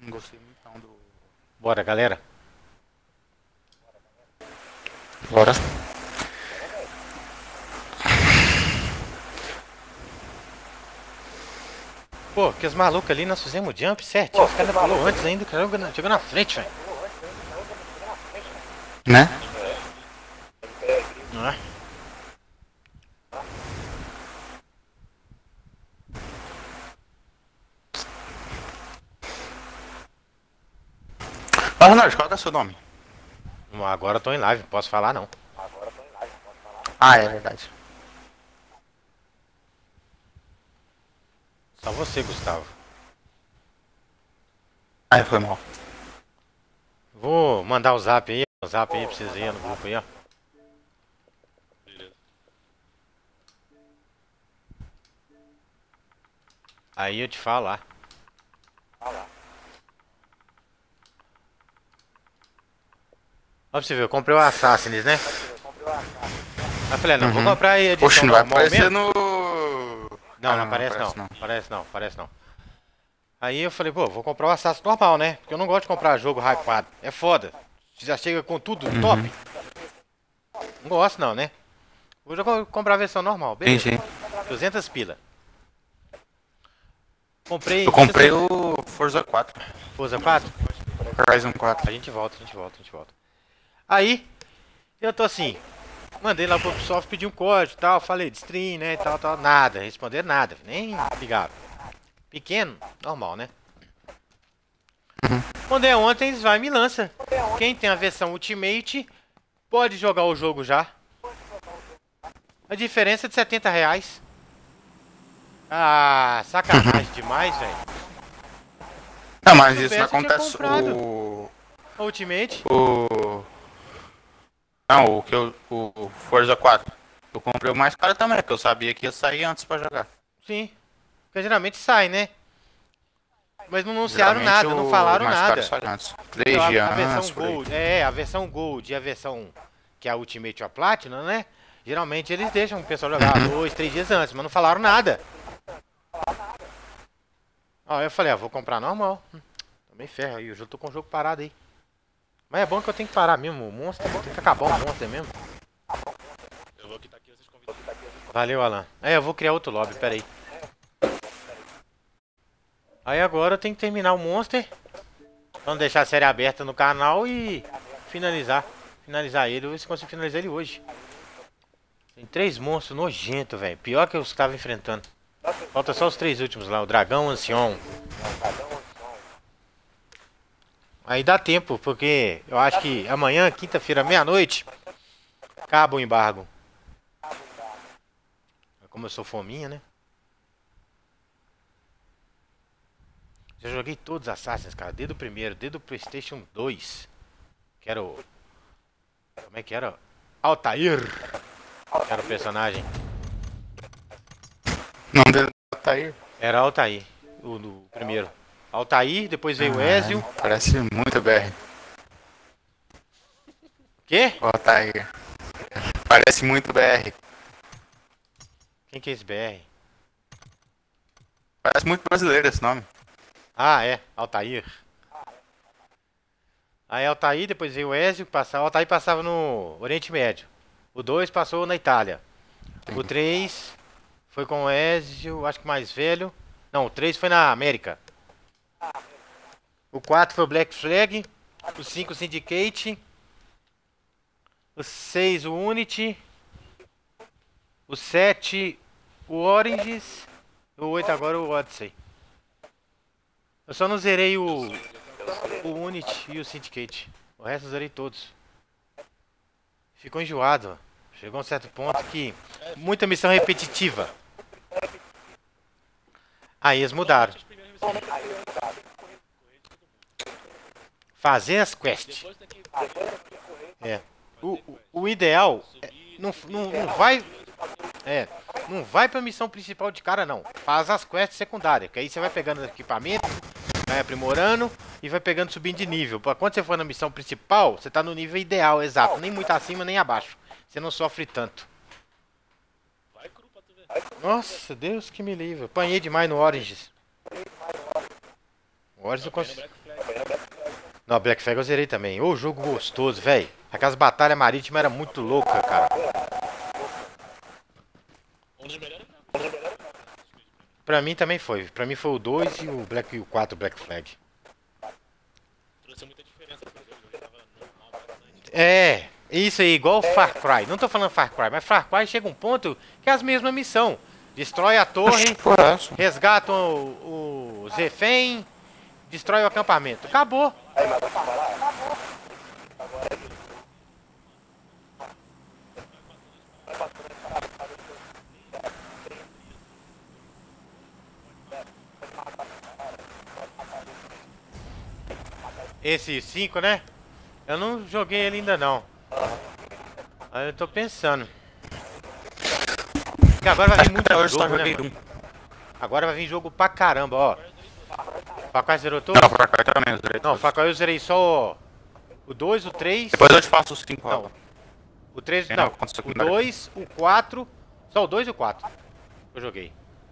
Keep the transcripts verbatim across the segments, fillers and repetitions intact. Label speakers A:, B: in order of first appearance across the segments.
A: Não gostei muito não do...
B: Bora, galera.
A: Bora.
B: Pô, que os malucos ali nós fizemos jump certinho. Os caras pulou antes ainda, o cara jogou- chegou na frente, velho.
A: Né?
B: Não é?
A: Ah, Ronaldo, qual que é o seu nome?
B: Agora eu tô em live, não posso falar não.
A: Ah, é verdade.
B: Só você, Gustavo.
A: Ah, foi mal.
B: Vou mandar o zap aí, o zap aí pra vocês verem no grupo aí, ó. Aí eu te falo lá. Ó pra você ver, eu comprei o Assassins, né? Aí eu falei, não, vou
A: Uhum.
B: comprar aí a edição
A: Poxa, não vai
B: normal
A: aparecer
B: mesmo.
A: no...
B: Não,
A: Ah,
B: não aparece não.
A: não.
B: Aparece não, aparece não. Aí eu falei, pô, vou comprar o Assassin normal, né? Porque eu não gosto de comprar jogo hypado. É foda. Você já chega com tudo
A: Uhum.
B: top. Não gosto não, né? Vou já co- comprar a versão normal, beleza.
A: Entendi.
B: duzentas pila. Comprei.
A: Eu comprei o Forza quatro.
B: Forza quatro?
A: Horizon quatro.
B: A gente volta, a gente volta, a gente volta. Aí, eu tô assim. Mandei lá pro Ubisoft pedir um código e tal. Falei de stream, né? E tal, tal. Nada. Responderam nada. Nem ligaram. Pequeno, normal, né? Quando é ontem, eles vai e me lança. Quem tem a versão Ultimate pode jogar o jogo já. A diferença é de setenta reais. Ah, sacanagem demais, velho.
A: Não, mas
B: Se
A: isso não
B: soubesse, eu tinha
A: acontece...
B: comprado.
A: O...
B: A Ultimate.
A: O... Não, o que eu... O Forza quatro. Eu comprei o mais caro também, porque eu sabia que ia sair antes pra jogar.
B: Sim. Porque geralmente sai, né? Mas não anunciaram
A: Geralmente
B: nada, não
A: o
B: falaram
A: mais
B: nada.
A: caro sai antes. Três
B: A,
A: dias
B: a versão
A: antes, por aí.
B: Gold, é, a versão Gold e a versão que é a Ultimate ou a Platinum, né? Geralmente eles deixam o pessoal jogar dois, três dias antes, mas não falaram nada. Ó, eu falei, ah, vou comprar normal. Hum, Também ferro aí, eu já tô com o jogo parado aí. Mas é bom que eu tenho que parar mesmo, o monstro, tem que acabar o monstro mesmo.
C: Eu vou quitar aqui vocês convidam.
B: Valeu, Alan. É, eu vou criar outro lobby, pera aí. Aí agora eu tenho que terminar o Monster. Vamos deixar a série aberta no canal e finalizar. Finalizar ele, eu vou ver se consigo finalizar ele hoje. Tem três monstros nojentos, velho. Pior que eu estava enfrentando. Falta só os três últimos lá, o Dragão, o Ancião. Aí dá tempo, porque eu acho que amanhã, quinta-feira, meia-noite, acaba o embargo. Como eu sou fominha, né? Já joguei todos os Assassins, cara, desde o primeiro, desde o PlayStation dois. Que era o... Como é que era? Altair. Que era o personagem.
A: Não deve tá aí.
B: Era Altair, o do primeiro. Altair, depois veio o Ezio.
A: Parece muito B R.
B: Quê?
A: Ó, tá aí. Parece muito B R.
B: Quem que é esse B R?
A: Parece muito brasileiro esse nome.
B: Ah, é, Altair. Aí Altair, depois veio o Ezio, passava, Altair passava no Oriente Médio. O dois passou na Itália. O três foi com o Ezio, acho que mais velho. Não, o três foi na América. O quatro foi o Black Flag. O cinco o Syndicate. O seis o Unity. O sete o Origins. O oito agora o Odyssey. Eu só não zerei o, o Unity e o Syndicate. O resto eu zerei todos. Ficou enjoado. Chegou a um certo ponto que... Muita missão repetitiva. Aí eles mudaram. Fazer as quests. É. O, o, o ideal... É, não, não, não vai... É. Não vai pra missão principal de cara, não. Faz as quests secundárias. Que aí você vai pegando equipamento... Vai aprimorando e vai pegando, subindo de nível. Pra quando você for na missão principal, você tá no nível ideal, exato. Nem muito acima, nem abaixo. Você não sofre tanto.
C: Vai cru pra tu ver.
B: Nossa, Deus que me livre. Apanhei demais no Origins. O Origins eu
C: Apanhei no
B: cons...
C: Black Flag.
B: Não, Black Flag eu zerei também. Ô, jogo gostoso, velho. Aquelas batalhas marítimas eram muito loucas, cara.
C: Um dos melhores jogos.
B: Pra mim também foi. Pra mim foi o dois e o Black e o quatro Black Flag.
C: Trouxe muita diferença pro jogo. O jogo tava normal bastante.
B: É, isso aí, igual o Far Cry. Não tô falando Far Cry, mas Far Cry chega um ponto que é as mesmas missão. Destrói a torre,
A: Por essa.
B: resgata o, o refém, destrói o acampamento. Acabou. Esse cinco, né? Eu não joguei ele ainda não. Aí eu tô pensando. Porque agora vai vir muito
A: Até hoje só
B: jogo, né,
A: joguei
B: mano?
A: um.
B: Agora vai vir jogo pra caramba, ó. Far Cry zerou todo?
A: Não, pra cá também, eu zerei
B: Não,
A: todos.
B: Far Cry eu zerei só o dois, o três.
A: Depois eu te faço os cinco.
B: Não. O três,
A: Tem
B: não.
A: na conta
B: O
A: secundária.
B: dois, o quatro. Só o dois e o quatro. Eu joguei.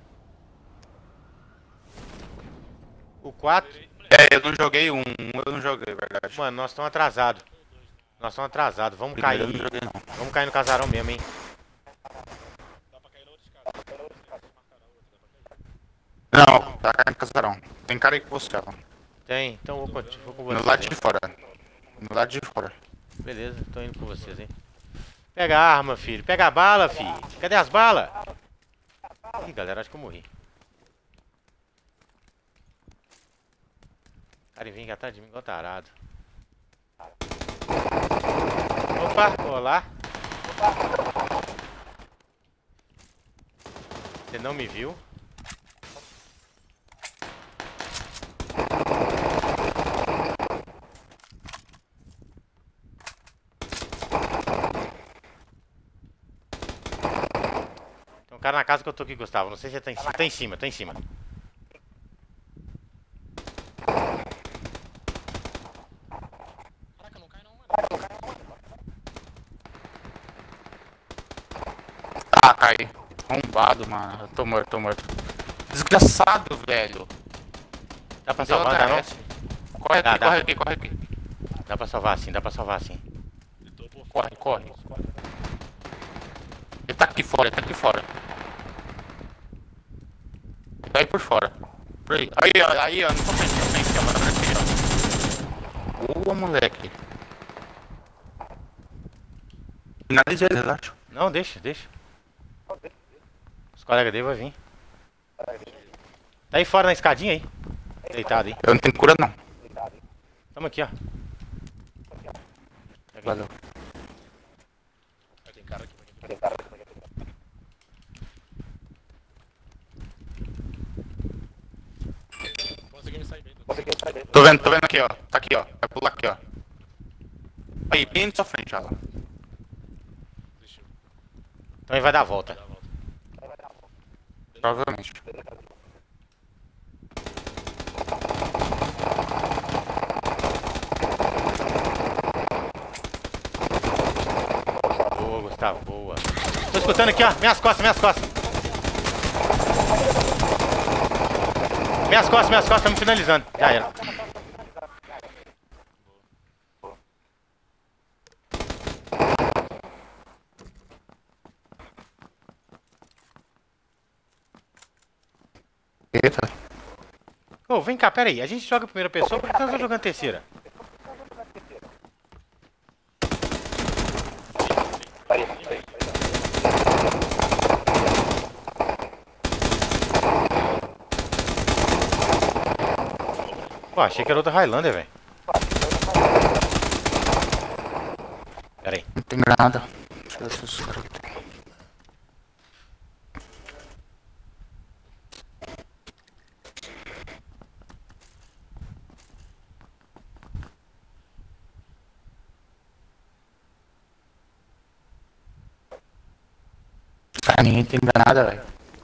B: O quatro.
A: É, eu não joguei um, um eu não joguei, é verdade.
B: Mano, nós estamos atrasados. Nós estamos atrasados. Vamos
A: Primeiro
B: cair.
A: eu não joguei não.
B: Vamos cair no casarão mesmo, hein?
C: Dá pra cair na outra escada. Dá pra cair na outra escada. Vocês marcaram a outra. Dá pra cair.
A: Não, tá caindo casarão. Tem cara aí com você, ó.
B: Tem, então vou, conti- vou com vocês.
A: No lado
B: hein?
A: de fora. No lado de fora.
B: Beleza, tô indo com vocês, hein? Pega a arma, filho. Pega a bala, filho. Cadê as balas? Ih, galera, acho que eu morri. Cara, vem atrás de mim igual tarado. Opa, olá. Você não me viu? Tem um cara na casa que eu tô aqui, Gustavo. Não sei se tá em cima. Tá em cima, tá em cima.
C: Caraca, não cai não, mano.
A: Ah, caí. Arrombado, mano. Eu tô morto, tô morto. Desgraçado, velho.
B: Dá pra
A: Deu
B: salvar, dá não?
A: H S. Corre
B: Dá,
A: aqui,
B: dá.
A: corre aqui, corre aqui.
B: Dá pra salvar sim, dá pra salvar sim.
C: Eu tô por
A: Corre, corre. Ele tá aqui fora, ele tá aqui fora. Ele tá aí por fora. Por aí, aí, ó, aí, ó. Não tô frente, tô frente, ó. Aqui, ó. Boa, moleque. Finalizei, eu acho.
B: Não, deixa, deixa. Os colegas dele vão vir. Tá aí fora na escadinha aí. Deitado aí.
A: Eu não tenho cura, não.
B: Tamo aqui, ó.
A: Valeu.
C: Aí tem cara aqui. Consegui me sair bem. Tô...
A: Tô vendo, tô vendo aqui, ó. Tá aqui, ó. Vai pular aqui, ó. Aí, bem na sua frente, ó. lá.
C: Desistiu.
B: Então ele vai dar a volta.
C: Dá a volta.
A: Provavelmente.
B: Boa, Gustavo, boa. Tô escutando aqui, ó. Minhas costas, minhas costas. Minhas costas, minhas costas, estamos finalizando. Já era.
A: Eita.
B: Ô, vem cá, pera aí. A gente joga a primeira pessoa, por que nós estamos jogando terceira? Pô, achei que era outra Highlander, velho. Pera aí.
A: Não tem granada. Deixa eu ver se os caras aqui tem. Cara, ninguém tem granada, velho.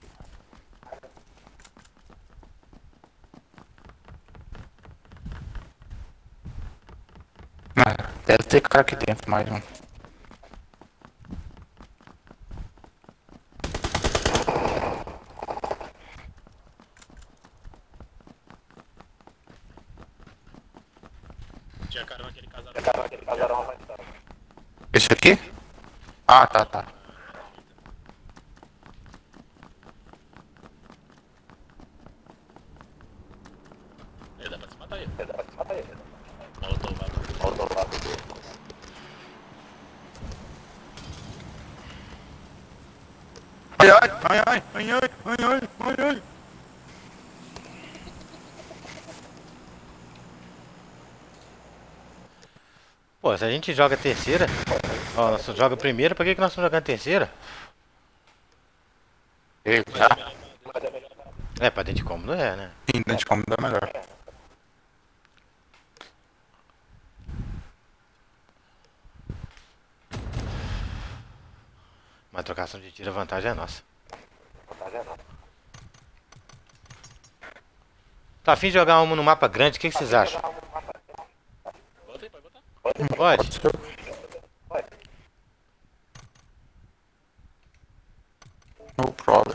A: Ah, deve ter cara aqui dentro, mais um.
C: Tinha carão aquele casarão.
A: Esse aqui? Ah, tá, tá.
C: É, dá pra se matar ele. Dá pra se matar ele. Molotov, Molotov.
A: Ai, ai, ai, ai, ai, ai, ai, ai, ai.
B: Pô, se a gente joga terceira, ó, nós só joga primeira, por que, que nós estamos jogando terceira?
A: Ei, tá.
B: É, pra dentro de cômodo é, né?
A: Sim, dentro de cômodo é melhor.
B: Mas a trocação de tiro, a vantagem é nossa. Tá afim de jogar uma no mapa grande, o que, que vocês acham?
C: Bota aí, pode botar.
B: Pode?
A: No problem.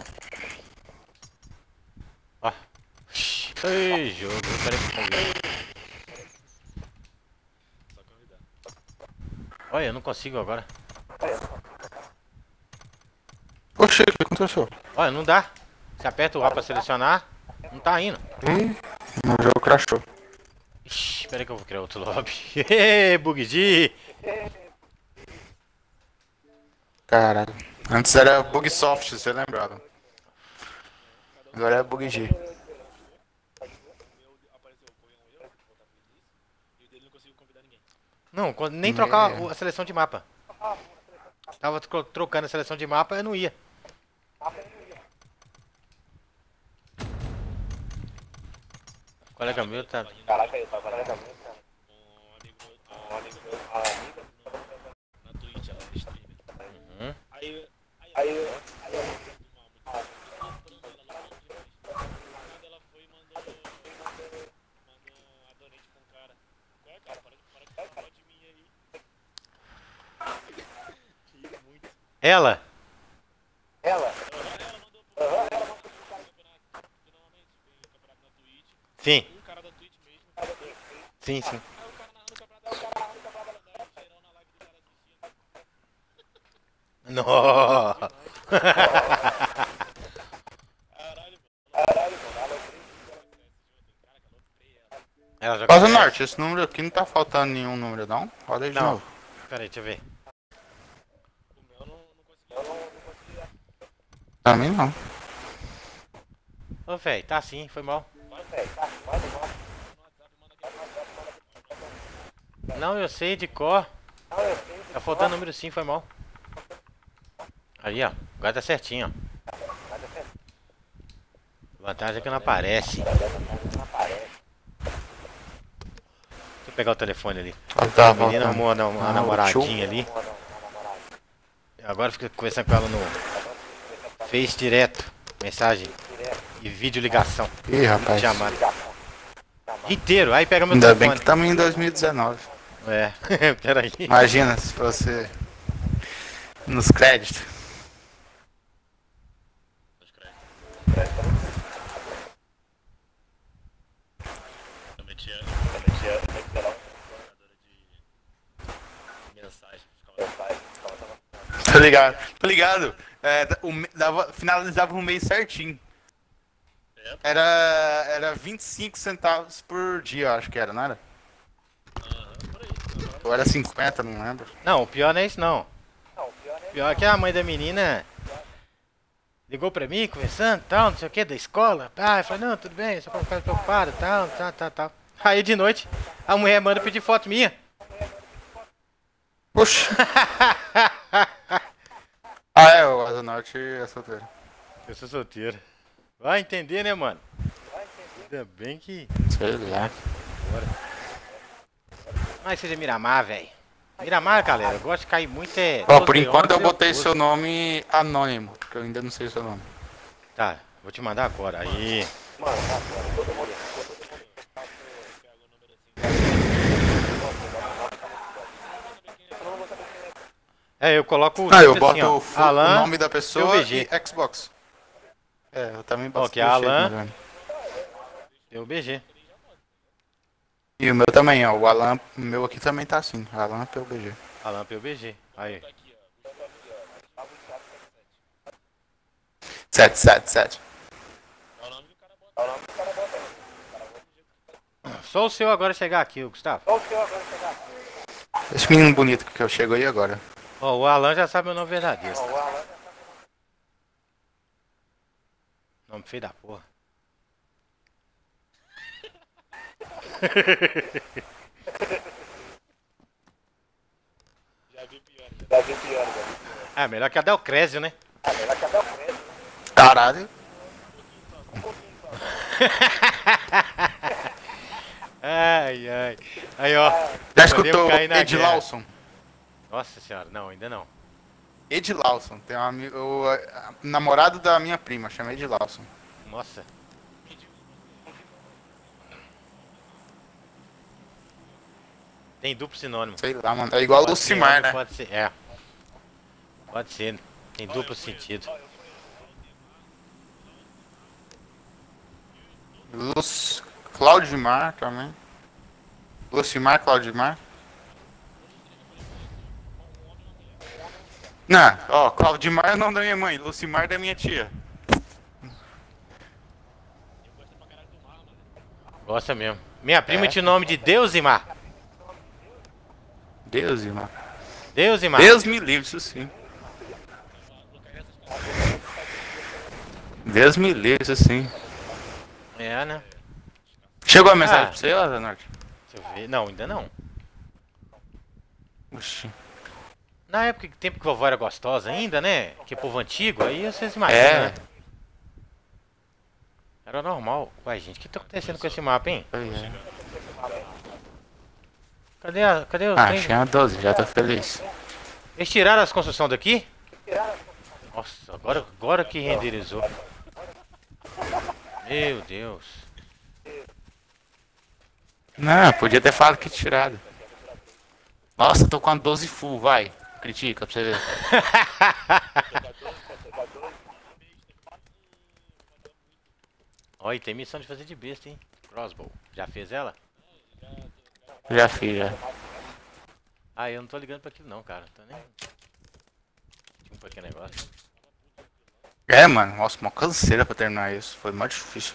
B: Ó. Ei, jogo, peraí que eu
C: Só convidar.
B: Olha, eu não consigo agora.
A: Oxê, o que aconteceu?
B: Olha, não dá. Você aperta o A pra selecionar, não tá indo.
A: Ih, meu jogo crashou.
B: Ixi, espera aí que eu vou criar outro lobby. Hehe, Buggy.
A: Caralho. Antes era Bugsoft, você lembrava? Agora é Bug G.
C: O meu apareceu, foi um erro, vou voltar pro início. E o dele não conseguiu convidar ninguém.
B: Não, quando- nem trocar
A: É.
B: o- a seleção de mapa. Tava tro- trocando a seleção de mapa, eu não ia. O colega meu tá.
C: Caraca, eu tava na cabeça. Um amigo meu, um amigo meu, uma amiga na Twitch, ela é streamer.
B: Uhum.
C: Aí, aí, aí, eu- aí eu muito mal, muito mal. Eu tava procurando ela lá no dia, quando ela foi e mandou, mandou a donate com o cara. Qual é, cara? Para, para de falar de mim aí. Ri muito.
B: Ela?
C: Ela? Ela mandou pro cara do campeonato, que normalmente tem campeonato na Twitch.
B: Sim,
C: Um cara da Twitch mesmo.
B: sim, sim.
C: Aí o cara narrando o campeonato, o cara narrando o campeonato da galera, geral na live do cara assistindo.
B: Nossa.
C: Caralho, mano. Caralho, mano. Ela Cara, que ela odeia ela.
B: Ela joga
A: Rosa
B: P S.
A: Norte, esse número aqui não tá faltando nenhum número não? Roda aí de
B: Não.
A: novo.
B: Pera aí, deixa eu ver.
C: O meu não, não conseguia. Eu não, não conseguia.
A: Também não.
B: Ô, véi, tá sim, foi mal.
C: Vai, velho. Tá, vai, vai. No WhatsApp, manda aquele WhatsApp.
B: Não, eu sei de cor. Tá faltando número sim, foi mal. Aí, ó. Agora tá certinho, ó. Vantagem é que não aparece. Deixa eu pegar o telefone ali.
A: Ah, tá
B: A menina
A: faltando.
B: arrumou uma, uma
A: Ah,
B: namoradinha ali. Agora fica conversando com ela no Face direto. Mensagem e vídeo ligação.
A: Ih, rapaz.
B: Chamada. Inteiro, aí pega meu
A: Ainda bem
B: telefone.
A: que estamos em dois mil e dezenove.
B: É, peraí.
A: Imagina se fosse nos créditos.
C: Pode crer. Também tinha. Também tinha. Jogadora de. Mensagem. Ficava.
A: Tô ligado. Tô ligado. É, o, me- dava, finalizava o mês certinho.
C: É,
A: Era, era vinte e cinco centavos por dia, eu acho que era, não era?
C: aham, por aí. Agora,
A: Ou era cinquenta, não lembro.
B: Não, o pior não é isso não. O pior é que a mãe da menina ligou pra mim, conversando, tal, não sei o que, da escola. Ah, eu falei, não, tudo bem, só pra ficar preocupado, tal, tal, tal, tal. Aí de noite, a mulher manda pedir foto minha.
A: Poxa. Ah, é, o Asa Norte é solteiro.
B: Eu sou solteiro. Vai entender, né, mano? Ainda bem que...
A: Sei lá.
B: Mas seja Miramar, velho. Miramar, galera, eu gosto de cair muito é...
A: Ó, por
B: doze
A: enquanto eu
B: horas,
A: botei
B: curto.
A: seu nome anônimo, porque eu ainda não sei o seu nome.
B: Tá, vou te mandar agora. Aí. É, eu coloco o
A: Ah, eu
B: tipo
A: boto
B: assim, ó,
A: o, fu-
B: Alan,
A: o nome da pessoa
B: V G.
A: e Xbox. É, eu também boto
B: Ó, que é Alan.
A: né?
B: Deu B G.
A: E o meu também, ó. O Alan, o meu aqui também tá assim. Alan P U B G.
B: Alan P U B G. Aí.
C: Tá aqui, ó. Gustavo Thiago sete sete.
A: sete sete sete.
C: É o nome que o cara bota. É o nome que o cara bota.
B: Só o seu agora chegar aqui, ô, Gustavo.
A: Esse menino bonito que eu chego aí agora.
B: Ó, o Alan já sabe meu nome verdadeiro. Nome feio da porra.
C: Já vi pior. Já vi pior.
B: É, melhor que a Delcrésio, né?
A: Caralho.
B: Ai, ai. Aí, ó.
A: Já
B: Podemos
A: escutou
B: cair na
A: Ed
B: guerra.
A: Lawson?
B: Nossa senhora, não, ainda não.
A: Ed Lawson. Tem um amigo, o a- namorado da minha prima, chama Ed Lawson.
B: Nossa. Tem duplo sinônimo.
A: Sei lá, mano. É igual o
B: Pode ser
A: Lucimar,
B: homem,
A: né?
B: Pode ser, é. Pode ser. Tem duplo sentido.
A: Luz... Claudimar também. Lucimar, Claudimar. Não, ó, Claudimar é o nome da minha mãe, Lucimar é da minha tia.
B: Gosta mesmo. Minha prima
A: É.
B: tinha o nome de Deusimar.
A: Deus, irmão.
B: Deusimar.
A: Deus me livre, isso sim. Deus me livre, isso sim.
B: É, né?
A: Chegou a mensagem
B: Ah.
A: pra você, ó, Zanorte?
B: Deixa eu ver. Não, ainda não.
A: Oxi.
B: Na época, que tempo que a vovó era gostosa ainda, né? Que povo antigo, aí vocês imaginam,
A: É.
B: né? Era normal. Uai, gente, o que tá acontecendo com esse mapa, hein?
A: Pois é.
B: Cadê, a, cadê os
A: Ah,
B: trem?
A: tinha doze, já tô feliz.
B: Eles tiraram as construções daqui? Nossa, agora, agora que renderizou. Meu Deus.
A: Não, podia ter falado que tirado. Nossa, tô com a doze full, vai. Critica pra você ver.
B: Olha, tem missão de fazer de besta, hein? Crossbow. Já fez ela?
A: Já fiz, já.
B: Ah, eu não tô ligando pra aquilo não, cara. Tô nem... Tipo, pra que negócio.
A: É, mano, nossa, uma canseira pra terminar isso. Foi mais difícil.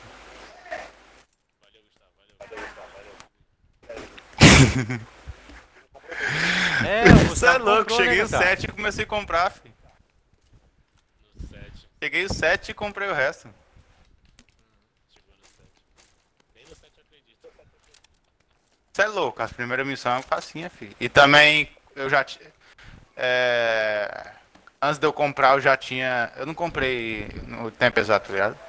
B: É, o
A: Você é
B: Gustavo
A: louco,
B: comprou, né,
A: cheguei o
B: Gustavo?
A: sete e comecei a comprar, filho.
C: No sete.
A: Peguei o sete e comprei o resto.
C: Chegou no sete. Nem no sete eu acredito.
A: Você é louco, a primeira missão é facinha, filho. E também, eu já tinha... É... Antes de eu comprar, eu já tinha... Eu não comprei no tempo exato, tá ligado?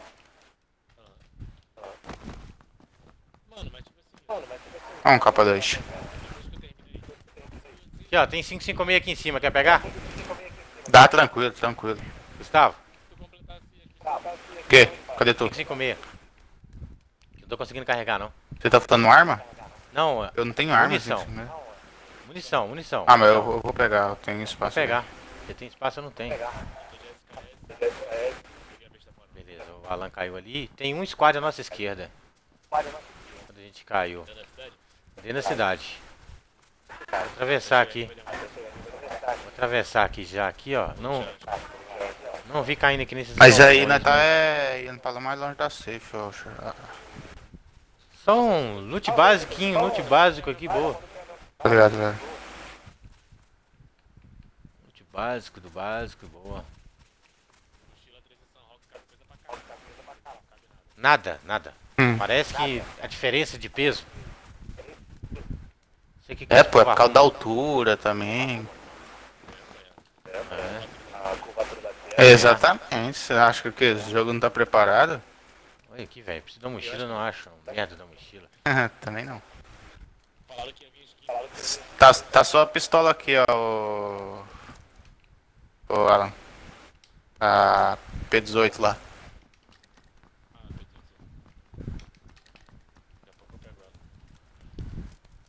C: Mano, mas tipo assim. Mano, mas tipo assim.
A: Vamos, capa dois.
C: Depois que eu terminei.
B: Aqui, ó, tem quinhentos e cinquenta e seis aqui em cima. Quer pegar?
A: Dá tranquilo, tranquilo.
B: Gustavo,
C: Se tu completasse aqui.
A: O quê? Cadê tu?
B: quinhentos e cinquenta e seis. Não tô conseguindo carregar, não.
A: Você tá faltando arma?
B: Não,
A: Eu não tenho arma.
B: Munição.
A: gente, né?
B: munição, munição.
A: Ah, mas eu,
B: munição.
A: eu vou pegar, eu tenho
B: Vou
A: espaço.
B: pegar. Porque tem espaço, eu não tenho.
C: Peguei a besta fora.
B: Beleza, o Alan caiu ali. Tem um squad à nossa esquerda. Quando a gente caiu.
C: Dentro da cidade?
B: Dentro da cidade. Vou atravessar aqui. Vou atravessar aqui já, aqui, ó. Não, não vi caindo aqui nesses
A: Mas aí
B: galpões,
A: nós tá
B: né?
A: é, indo pra lá mais longe da safe, eu acho. Ah,
B: Só um loot basiquinho, loot básico aqui, boa.
A: tá ligado, velho?
B: Loot básico do básico, boa.
C: Mochila três São Roque, cara, coisa pra caralho. Cabe nada.
B: Nada, nada.
A: Hum.
B: Parece que a diferença de peso. Não sei o que que
A: É,
B: esse
A: pô, é
B: povo
A: por causa da
B: arruma.
A: altura também.
B: É.
A: É, exatamente. Você acha que o quê? Esse jogo não tá preparado?
B: Olha aqui, velho. Preciso da mochila, eu não acho. Merda da mochila.
A: Também não.
C: Falaram que ia vir skin.
A: Tá, tá só a pistola aqui, ó. O, o Alan. A P dezoito lá.
C: Ah, meu Deus do céu. Daqui a pouco eu pego ela.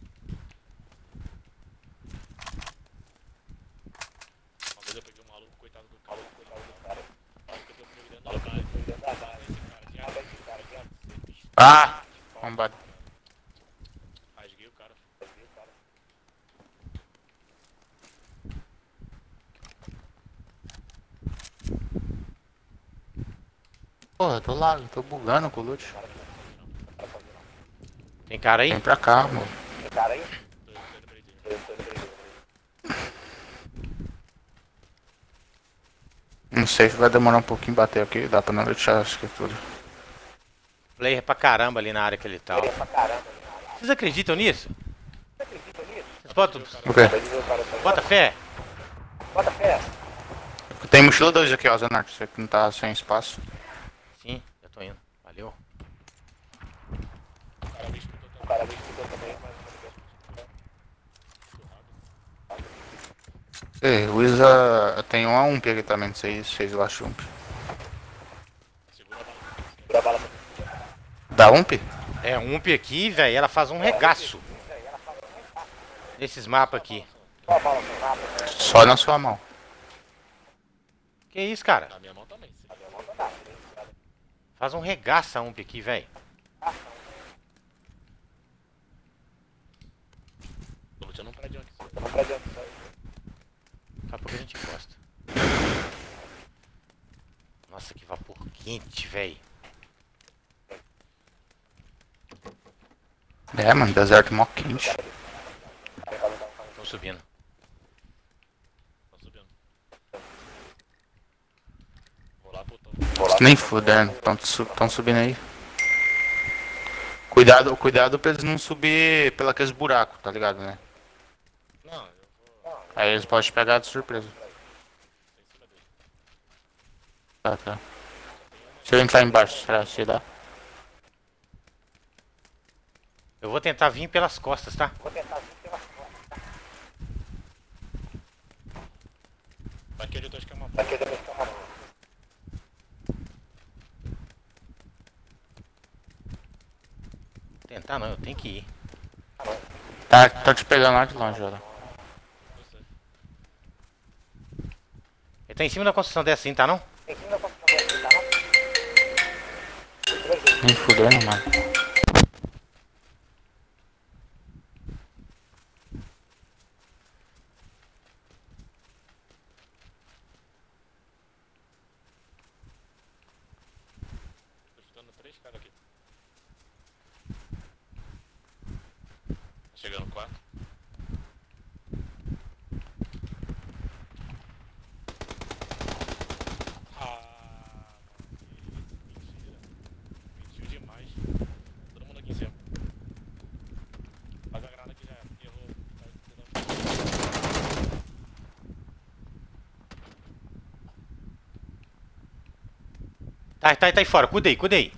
C: Uma vez eu peguei um maluco, coitado do cara, coitado do cara. Maluco, eu tô me virando na base. Esse cara tinha esse cara tinha cacete, bicho.
A: Ah! Bombado.
C: Rasguei
A: Porra, eu tô lá, eu tô bugando com o loot.
B: Tem cara aí?
A: Vem pra cá, mano. Não sei se vai demorar um pouquinho bater aqui, dá pra não deixar as escrituras.
B: Player pra caramba ali na área que ele tá. Ó. Vocês acreditam nisso? Vocês botam,
A: O quê?
B: bota fé?
A: Tem mochila dois aqui, ó, Zanark, você que não tá sem espaço.
B: Sim, já tô indo. Valeu.
C: O cara me escutou também, mas
A: Ei, o Isa tem um A um P aqui também, não sei se vocês acham um P.
C: segura a bala.
A: Dá um P?
B: É, um U P aqui, velho, ela faz um regaço. Nesses mapas aqui.
A: Só na sua mão.
B: Que isso, cara?
C: Na minha mão também. Se
B: Faz um regaço a U M P aqui, velho.
C: tô lutando um prédio aqui.
B: Daqui a pouco a gente encosta. Nossa, que vapor quente, velho.
A: É, mano, deserto mó quente.
B: Estão subindo.
C: Tô subindo. Vou lá pro topo.
A: Nem fudendo, tão, su tão subindo aí. Cuidado, cuidado pra eles não subir pelo aqueles buracos, tá ligado, né?
C: Não, eu vou.
A: Aí eles podem te pegar de surpresa.
C: Em cima dele.
A: Tá, tá. Se eu entrar embaixo, será que dá?
B: Eu vou tentar vir pelas costas, tá?
C: Daquele eu tô escamando.
B: Tentar não, eu tenho que ir.
A: Tá, tá te pegando lá de longe, olha.
C: Eu sei.
B: Ele tá em cima da construção dessa assim, tá não?
A: Nem fudendo, mano.
C: Tô chutando três caras aqui. Tá chegando quatro. Ah, mano, que mentira. Mentiu demais. Todo mundo aqui em cima. Faz a granada aqui já era. Errou. Vai,
B: Tá, tá, tá aí fora. Cuida aí, cuida aí.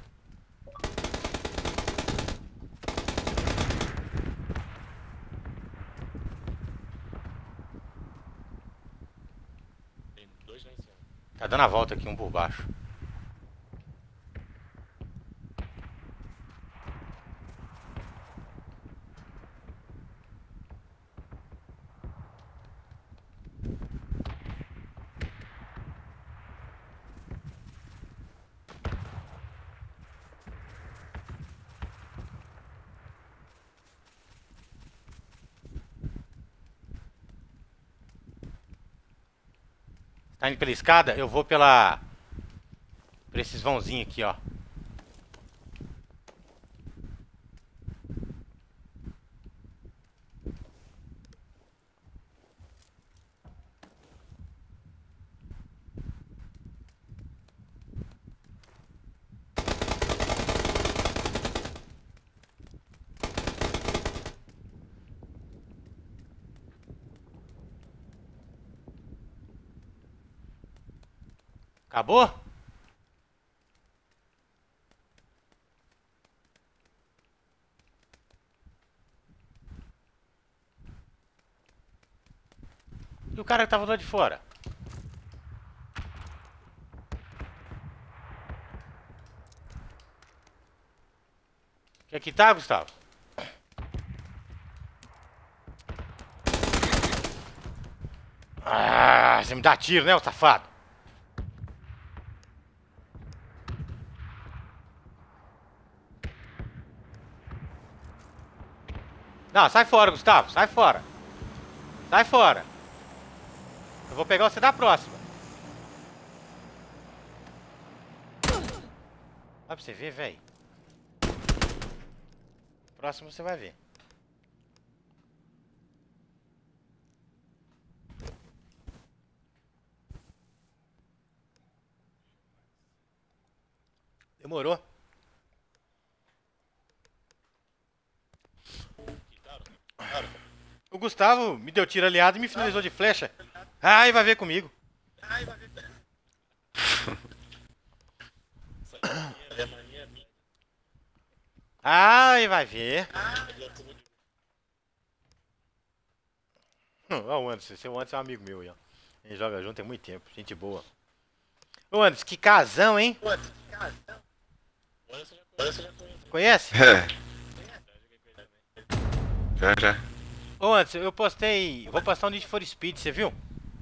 C: tem dois lá em cima.
B: Tá dando a volta aqui, um por baixo. Tá indo pela escada? Eu vou pela... Por esses vãozinhos aqui, ó. Acabou? E o cara que tava lá de fora? Quer quitar, Gustavo? Ah, você me dá tiro, né, ô safado? Não, sai fora, Gustavo, sai fora. Sai fora. Eu vou pegar você da próxima. pra você ver, velho. Próximo você vai ver. Demorou. O Gustavo me deu tiro aliado e me finalizou de flecha. Ai, vai ver comigo. Ai, vai ver. Ai, vai ver. Ó, o Anderson, esse Anderson é um amigo meu aí, ó. A gente joga junto tem muito tempo, gente boa. Ô Anderson, que casão, hein? Conhece?
D: É. Já, já.
B: Ô Anderson, eu postei. Vou postar um Need for Speed, você viu?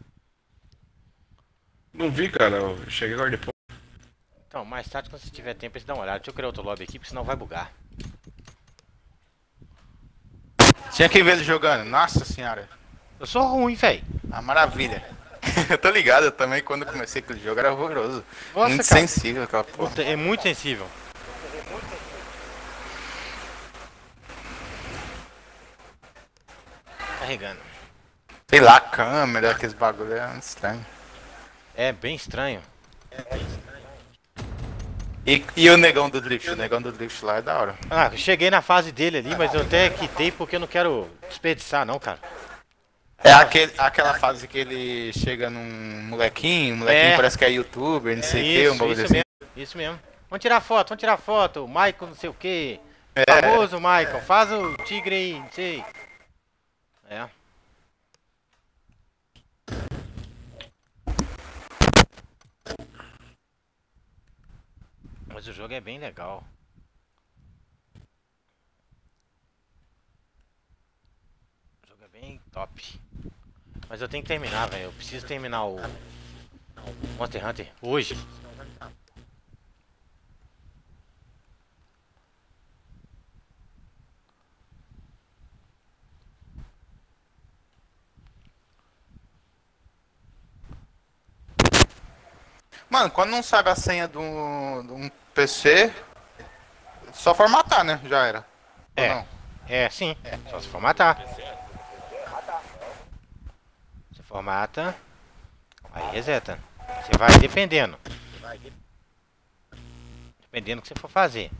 D: Não vi, cara. Eu cheguei agora depois.
B: Então, mais tarde, quando você tiver tempo, você dá uma olhada. Deixa eu criar outro lobby aqui, porque senão vai bugar.
A: Tinha que ver ele jogando. Nossa senhora.
B: Eu sou ruim, véi.
A: Ah, maravilha. Eu tô ligado, eu também quando comecei aquele jogo era horroroso.
B: Nossa,
A: muito
B: cara.
A: sensível aquela porra.
B: Puta, é muito sensível. Carregando.
A: Sei lá, câmera, aqueles bagulho é muito estranho.
B: É bem estranho.
A: E, e o negão do drift? O negão do drift lá é da hora.
B: Ah, eu cheguei na fase dele ali, mas eu até quitei porque eu não quero desperdiçar, não, cara.
A: É aquele, aquela fase que ele chega num molequinho, o molequinho
B: É.
A: parece que é youtuber, não sei o que, um
B: Isso,
A: bagulho
B: isso
A: assim.
B: mesmo. Isso mesmo. Vamos tirar foto, vamos tirar foto. Michael não sei o que.
A: É.
B: Famoso Michael, faz o tigre aí, não sei. É. Mas o jogo é bem legal. O jogo é bem top. Mas eu tenho que terminar, velho. Eu preciso terminar o Monster Hunter hoje.
A: Mano, quando não sabe a senha de um, de um P C, só formatar, né? Já era. Ou
B: É.
A: não?
B: É, sim. Só se formatar. Você formata. Aí reseta. Você vai dependendo. Dependendo do que você for fazer.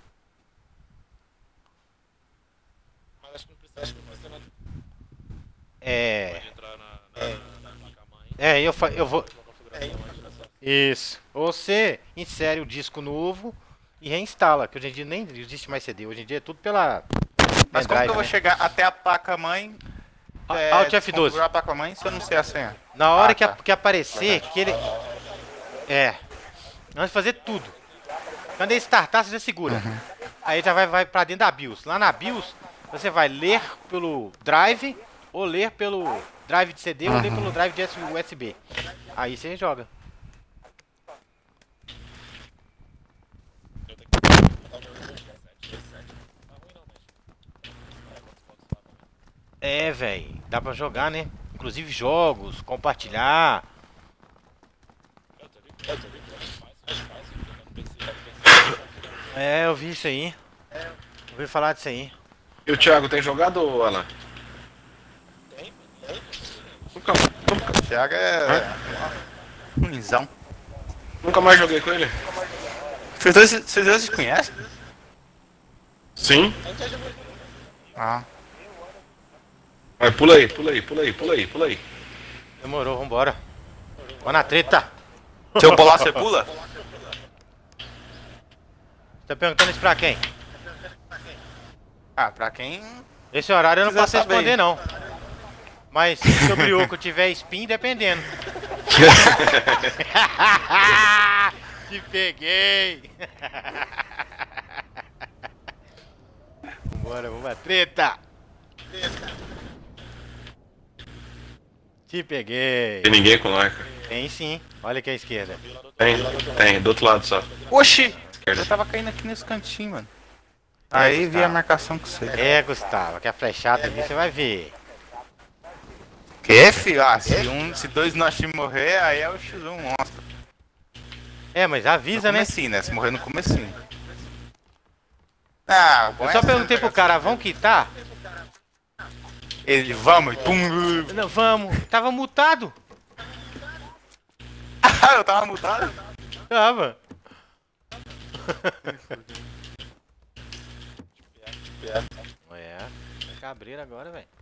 C: Mas acho que não precisa, não precisa nada.
B: É.
C: Pode entrar na, na, na placa-mãe.
B: É, eu, fa- eu vou.
C: Uma configuração mais direção.
B: Isso. Ou você insere o disco novo e reinstala. Que hoje em dia nem existe mais C D. Hoje em dia é tudo pela.
A: Mas como que
B: pendrive,
A: eu vou
B: né?
A: chegar até a placa-mãe?
B: A- Alt F doze.
A: configurar a placa-mãe se eu não sei a senha.
B: Na hora
A: Ah,
B: que, a-
A: tá.
B: que aparecer, que ele. É. Antes de fazer tudo. Quando ele startar, você já segura.
A: Uhum.
B: Aí já vai, vai pra dentro da BIOS. Lá na BIOS, você vai ler pelo drive, ou ler pelo drive de C D, ou ler
A: Uhum.
B: pelo drive de U S B. Aí você joga.
C: Eu tenho que botar o meu dezessete, dezessete. Tá ruim não, mas. Olha quantos pontos lá também.
B: É, velho. Dá pra jogar, né? Inclusive jogos, compartilhar.
C: Eu tô ligado, eu tô ligado. Faz, faz, faz. Fica no P C, no P C.
B: É, eu vi isso aí. Ouvi falar disso aí.
D: E o Thiago tem jogado, Alan?
C: Tem, tem.
D: Nunca, nunca,
A: O Thiago é. Ruimzão.
D: nunca mais joguei com ele.
A: Vocês dois, vocês dois se conhecem?
D: Sim.
A: Ah.
D: Vai, pula aí, pula aí, pula aí, pula aí, pula aí.
B: Demorou, vambora. Vamos na treta.
A: Se eu pular, você pula?
B: Tá perguntando isso pra quem?
A: Ah, pra quem.
B: Esse horário eu não
A: Precisa
B: posso
A: saber.
B: responder, não. Mas se o brioco tiver spin, dependendo. Te peguei. Vambora, vamos pra treta. Te peguei.
D: Tem ninguém com nós, cara.
B: Tem sim. Olha aqui à esquerda.
D: Tem, tem, do outro lado só.
A: Oxi!
D: Esquerda.
A: Eu tava caindo aqui nesse cantinho, mano. Aí vi a marcação com você.
B: É, Gustavo, que a flechada ali você vai ver.
A: Que, filho? Ah, se, um, se dois nós time morrer, aí é o X um monstro.
B: É, mas
A: No
B: avisa, né?
A: comecinho, né? Se morrer no comecinho. Ah,
B: Eu só perguntei pro cara, vão quitar?
A: Ele, vamos, e pum.
B: Não, vamos. Tava mutado.
A: Ah, eu tava mutado?
B: Tava. É, é cabreiro agora, velho.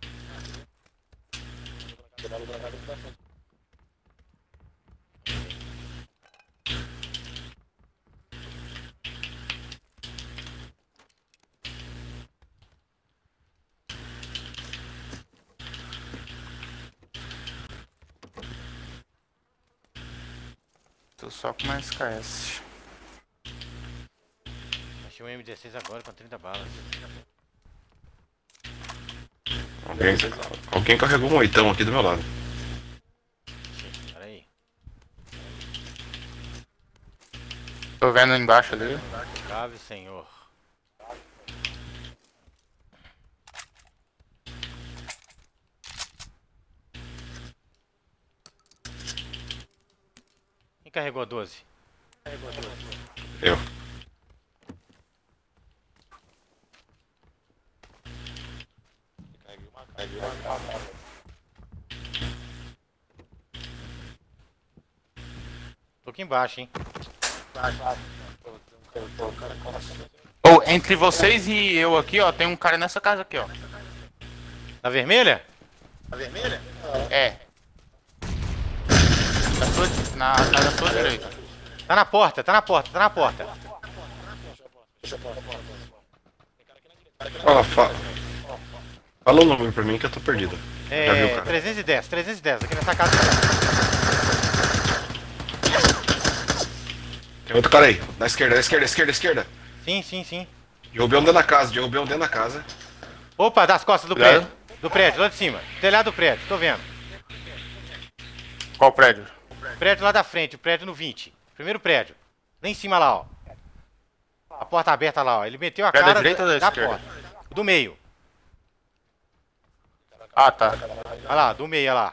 A: Tô só com mais K S.
B: Achei um M dezesseis agora com trinta balas.
D: Alguém, alguém carregou um oitão aqui do meu lado.
B: Pera aí.
A: Tô vendo embaixo ali.
B: Salve, senhor. Quem carregou a doze?
D: Eu.
B: Tô aqui embaixo, hein?
A: Ou entre vocês e eu aqui, ó, tem um cara nessa casa aqui, ó.
B: Na vermelha?
A: É. Na sua, na, tá na sua direita.
B: Tá na porta, tá na porta, tá na porta.
D: Fala, fala. Fala o número pra mim que eu tô perdido. Já viu,
B: É,
D: cara?
B: trezentos e dez, trezentos e dez, aqui nessa casa.
D: Tem outro cara aí. Na esquerda, na esquerda, esquerda, esquerda.
B: Sim, sim, sim.
D: Derrubei um dentro da casa, derrubei um dentro da casa.
B: Opa, das costas do
A: Cuidado.
B: prédio. Do prédio, lá de cima. Telhado do prédio, tô vendo.
A: Qual prédio?
B: Prédio lá da frente, o prédio no vinte. Primeiro prédio. Lá em cima lá, ó. A porta aberta lá, ó. Ele meteu a
A: Prédio da
B: cara
A: direita ou da
B: da
A: esquerda?
B: porta. Do meio.
A: Ah, tá.
B: Olha lá, do meio, olha lá.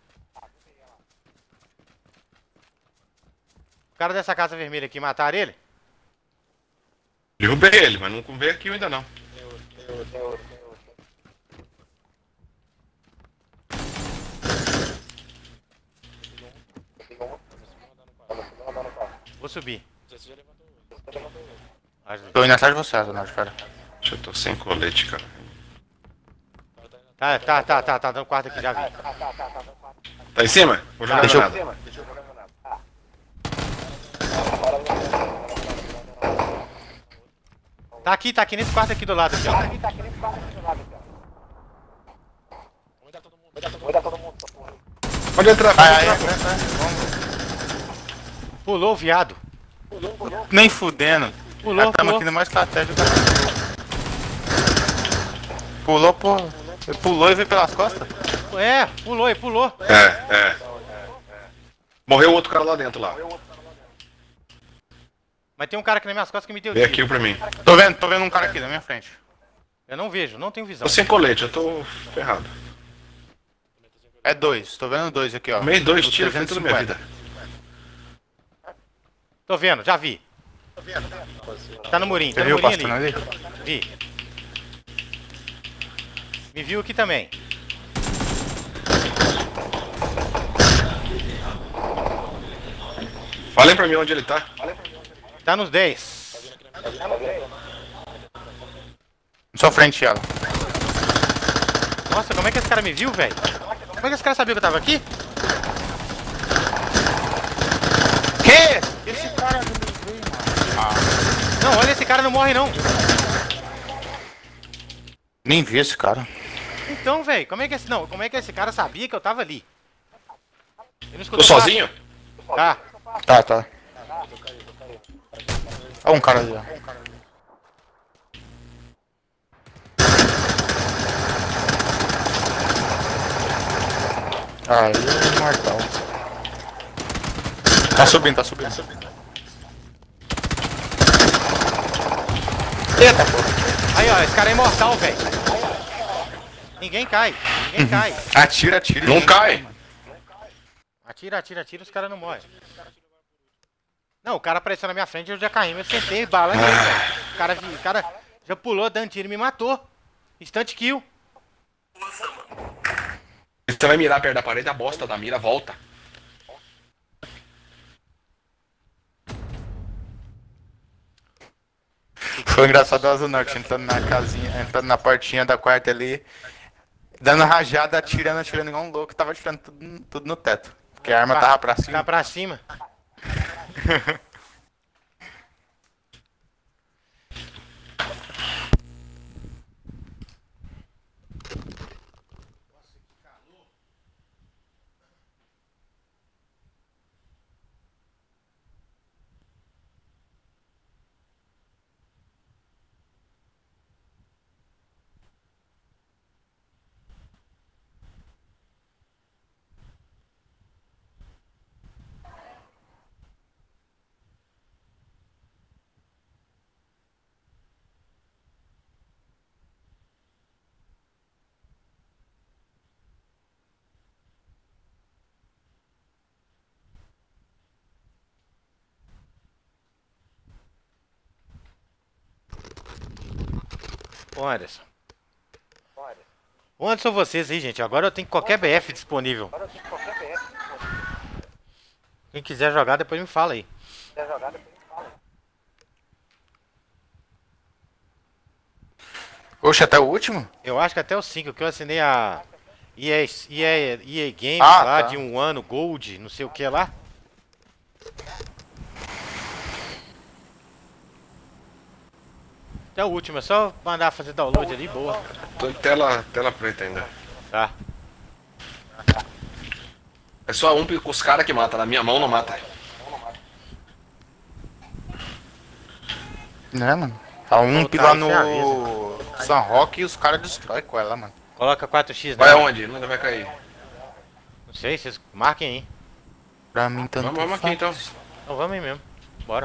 B: O cara dessa casa vermelha aqui, mataram ele?
D: Derrubei ele, mas não veio aqui ainda não.
B: Vou subir.
A: Tô indo atrás de você, Zonald, cara.
D: Eu tô sem colete, cara.
B: Tá, tá, tá, tá, tá dando quarto aqui, já vi.
D: Tá em cima? Vou jogar
A: Deixa eu-
D: granada.
B: Tá aqui, tá aqui nesse quarto aqui do lado, aqui, ó.
D: Pode entrar, pode
A: Vai, aí,
D: entrar.
B: Pulou o viado.
A: Nem fudendo.
B: Pulou,
A: Já tamo
B: pulou.
A: aqui no mais estratégico. Pulou, pô. Ele pulou e veio pelas costas.
B: É, pulou, ele pulou.
D: É, é. Morreu outro cara lá dentro lá.
B: Mas tem um cara aqui nas minhas costas que me deu
D: Vem
B: tiro.
D: aqui pra mim.
A: Tô vendo, tô vendo um cara aqui na minha frente.
B: Eu não vejo, não tenho visão.
D: Tô sem colete, eu tô ferrado.
A: É dois, tô vendo dois aqui, ó.
D: Tomei dois
A: No
D: tiros, foi toda a minha vida.
B: Tô vendo, já vi. Tá no murinho, tá
A: Você
B: no
A: viu
B: murinho
A: passando
B: ali.
A: ali?
B: Vi. Me viu aqui também.
D: Falem pra mim onde ele tá.
B: Tá nos dez.
A: Na sua frente, ela.
B: Nossa, como é que esse cara me viu, velho? Como é que esse cara sabia que eu tava aqui?
A: Que? Esse cara
B: Não, olha, esse cara não morre não.
A: nem vi esse cara.
B: Então, velho, como é que esse não? Como é que esse cara sabia que eu tava ali? Ele não escutou
D: Tô sozinho?
B: nada? Tá.
A: Tá, tá. Olha um cara ali, ó. Aí, mortal. Tá subindo, tá subindo. Eita, porra.
B: Aí, ó, esse cara é imortal, velho. Ninguém cai, ninguém cai.
A: Atira, atira.
D: Não cai.
B: Atira, atira, atira, os caras não morrem. Não, o cara apareceu na minha frente e eu já caí, mas eu sentei bala nele, velho. O cara, vi- o cara Já pulou dando tiro e me matou. Instant kill.
D: Você vai mirar perto da parede, a bosta da mira volta.
A: Foi engraçado o Asa Norte entrando na casinha, entrando na portinha da quarta ali, dando rajada, atirando, atirando igual um louco, tava atirando tudo, tudo no teto. Porque a arma tava pra
B: Tá
A: cima.
B: pra cima. Ô Anderson. Ô Anderson, vocês aí, gente. Agora eu tenho qualquer B F disponível. Quem quiser jogar, depois me fala aí.
A: Oxe, até o último?
B: Eu acho que até o cinco, que eu assinei a E A, E A, E A Games
A: Ah,
B: lá
A: tá.
B: de um ano, Gold, não sei o que lá. Até o último, é só mandar fazer download ali, boa.
D: Tô em tela, tela preta ainda.
B: Tá.
D: É só um com os caras que mata, na minha mão não mata.
A: Né, mano? Tá um
B: Voltar,
A: lá
B: você
A: no San Roque e os caras destroem com ela, mano.
B: Coloca quatro x,
D: Vai
B: né?
D: aonde? Onde vai cair?
B: Não sei, vocês marquem aí.
A: Pra mim tanto
D: Vamos, vamos aqui
A: faz.
D: então.
B: Então vamos aí mesmo. Bora.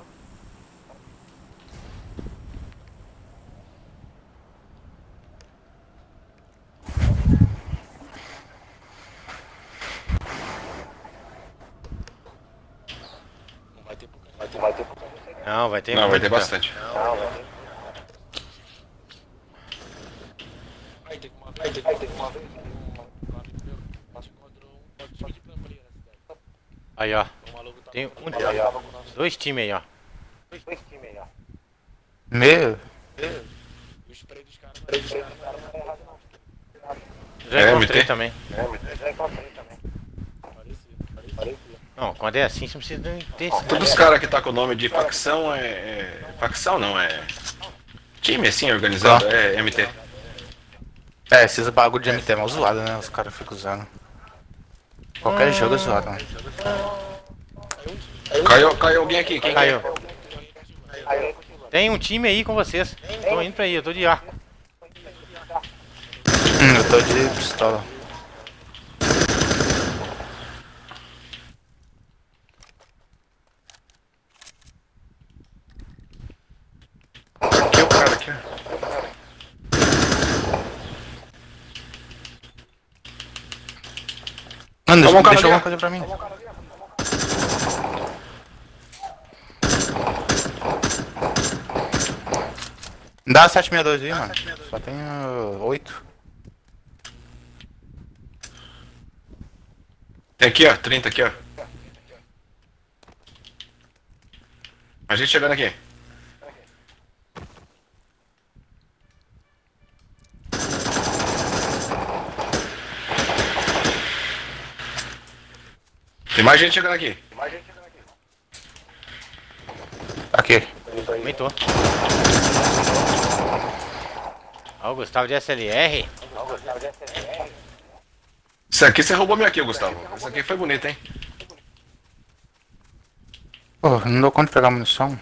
C: Não vai ter pouca. Vai ter, vai ter pouca.
B: Não, vai ter
D: Não, vai
B: muito,
D: ter
B: tá?
D: bastante.
C: Vai ter que uma vez. Vai ter que uma vez. Um amigo meu, a gente encontrou um só de campo ali nessa cidade.
B: Aí, ó.
C: O maluco tava.
B: Tem um,
C: tava com nós.
B: dois times aí, ó.
C: Dois times aí, ó.
A: Meu,
C: O spray dos caras. O spray dos caras não tá errado, não.
B: Já
D: É,
B: encontrei
D: M T?
B: também.
C: Já encontrei também. Parecia, parecia.
B: Não, quando é assim, você não precisa nem ter esse.
D: Todos os caras que tá com o nome de facção é, é. Facção não, é. Time assim, organizado, é M T.
A: é, esses bagulho de M T é mal zoado, né? Os caras ficam usando. Qualquer jogo é zoado, mano.
D: Caiu, caiu alguém aqui, quem
B: Caiu.
C: Aí,
B: Tem um time aí com vocês. Tô indo pra aí, eu tô de arco.
A: Hum, eu tô de pistola.
D: Aqui é o cara aqui, ó.
A: Mano,
D: Toma um
A: deixa,
D: cara
A: deixa
D: ali,
A: alguma
D: ó.
A: coisa pra mim. Dá sete sessenta e dois aí, mano. Só tenho oito.
D: Tem aqui, ó, trinta aqui, ó. A gente chegando aqui. Tem mais gente chegando aqui.
A: Aqui.
B: Aumentou. Ó, o Gustavo de S L R.
D: Isso aqui você roubou meu aqui, Gustavo. Isso aqui foi bonito, hein?
A: Pô, não dou conta de pegar munição.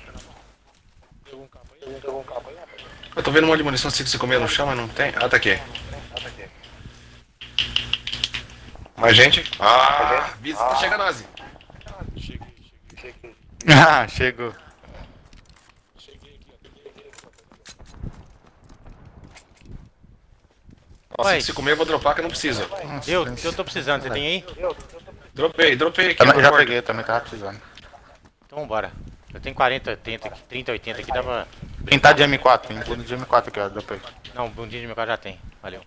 D: Eu tô vendo um monte de munição assim que você comeu no chão, mas não tem. Ah, tá aqui. Mais gente? Ah, Bisa tá chegando, Nazi.
C: cheguei, cheguei, cheguei.
A: Ah, chegou.
C: Cheguei aqui, ó.
D: Nossa,
B: Ué.
D: se comer eu vou dropar que eu não preciso.
A: Nossa,
B: Eu,
A: Deus.
B: eu tô precisando, você tem aí?
D: Dropei, dropei aqui.
A: Também-
D: na
A: já
D: porta.
A: peguei, também tava precisando.
B: Então bora. Eu tenho quarenta, oitenta aqui, trinta, oitenta aqui, dá pra
A: Quem tá de M quatro? Tem bunda de M quatro aqui, ó, depois.
B: Não, bundinha de meu carro já tem. Valeu.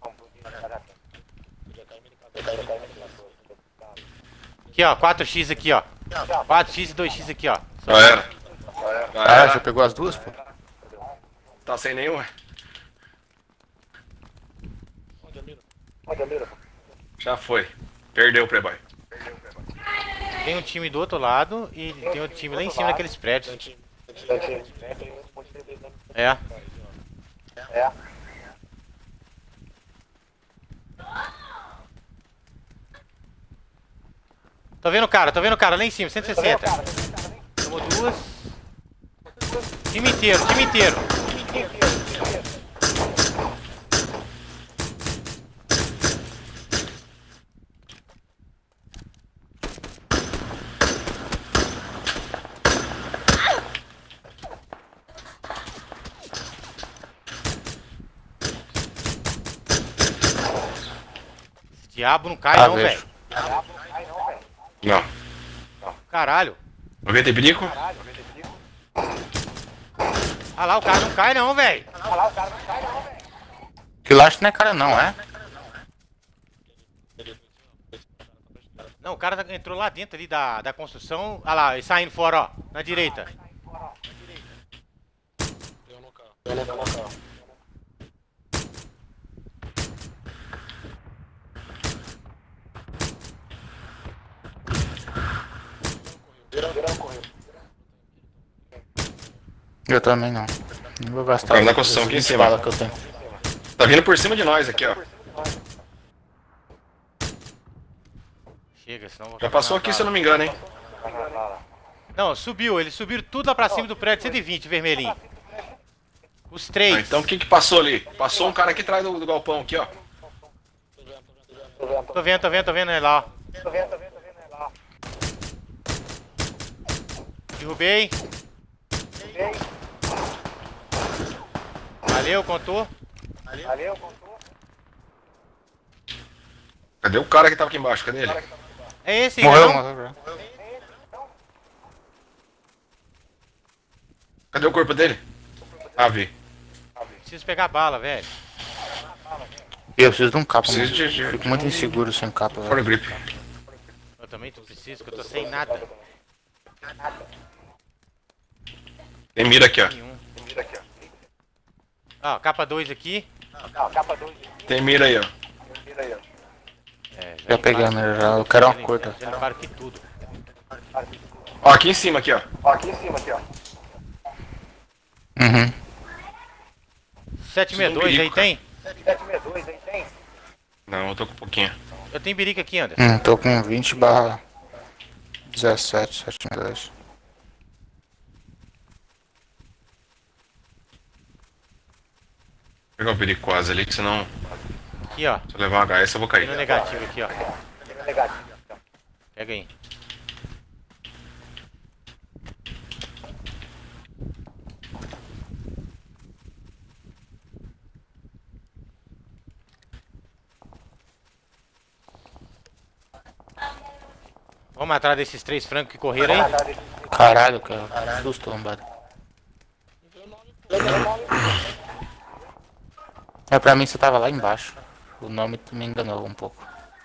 B: Aqui, ó. quatro x aqui, ó. quatro x e dois x aqui, ó.
D: Já era. Já
A: Ah,
D: era.
A: já pegou as duas, pô?
D: Tá sem nenhum? Já foi. Perdeu o Playboy.
B: Tem um time do outro lado e tem outro time lá em cima daqueles prédios. É. Tô vendo o cara, tô vendo o cara lá em cima, cento e sessenta. Tomou duas. Time inteiro, time inteiro. Esse diabo não cai
A: Ah,
B: não,
A: vejo.
B: velho.
D: Não.
B: Caralho.
D: Alguém tem perigo?
B: Ah lá, o cara não cai não, velho.
A: Que lá acho que não é cara não, é?
B: Não, o cara entrou lá dentro ali da, da construção. Ah lá, ele saindo fora, ó. Na direita.
A: Eu também não. Não vou gastar.
D: Cara, na construção aqui em
A: as
D: cima.
A: balas que eu tenho.
D: Tá vindo por cima de nós aqui, ó.
B: Chega, senão eu vou
D: Já
B: acabar
D: passou
B: na
D: aqui, se eu
B: bala.
D: não me engano, hein?
B: Não, subiu. Eles subiram tudo lá pra cima do prédio cento e vinte, vermelhinho. Os três.
D: Ah, então o que que passou ali? Passou um cara aqui atrás do, do galpão aqui, ó.
B: Tô vendo, tô vendo, tô vendo ele lá, ó. Derrubei. Valeu, contou.
D: Cadê o cara que tava aqui embaixo? Cadê ele?
B: É esse,
A: Morreu,
B: não?
A: morreu. já.
D: Cadê o corpo dele? Ah, vi.
B: Preciso pegar bala, velho.
A: Eu preciso de um capa,
D: Preciso
A: mano.
D: de- de-
A: Fico muito inseguro sem capa,
D: For
A: velho.
D: grip.
B: Eu também tô preciso, que eu tô sem nada.
D: Tem mira aqui, ó.
B: Nenhum. Ó, capa dois aqui.
D: Tem mira aí, ó.
B: É,
A: Já peguei, né? Já, eu quero uma curta.
B: Já levaram aqui tudo.
D: Ó, aqui em cima, aqui, ó.
A: Uhum.
B: sete sessenta e dois aí
D: birico,
B: tem?
D: Não, eu tô com um pouquinho.
B: Eu tenho birica aqui, Anderson.
A: Hum, tô com vinte barra dezessete, setenta e dois.
D: Vou pegar o perigo quase ali, que senão,
B: Aqui, ó.
D: se eu levar um H S eu vou
B: Tem no
D: cair.
B: negativo aqui, ó. Pega aí. Vamos atrás desses três francos que correram aí.
A: Caralho, cara. Susto, lombado. É, pra mim você tava lá embaixo. O nome me enganou um pouco.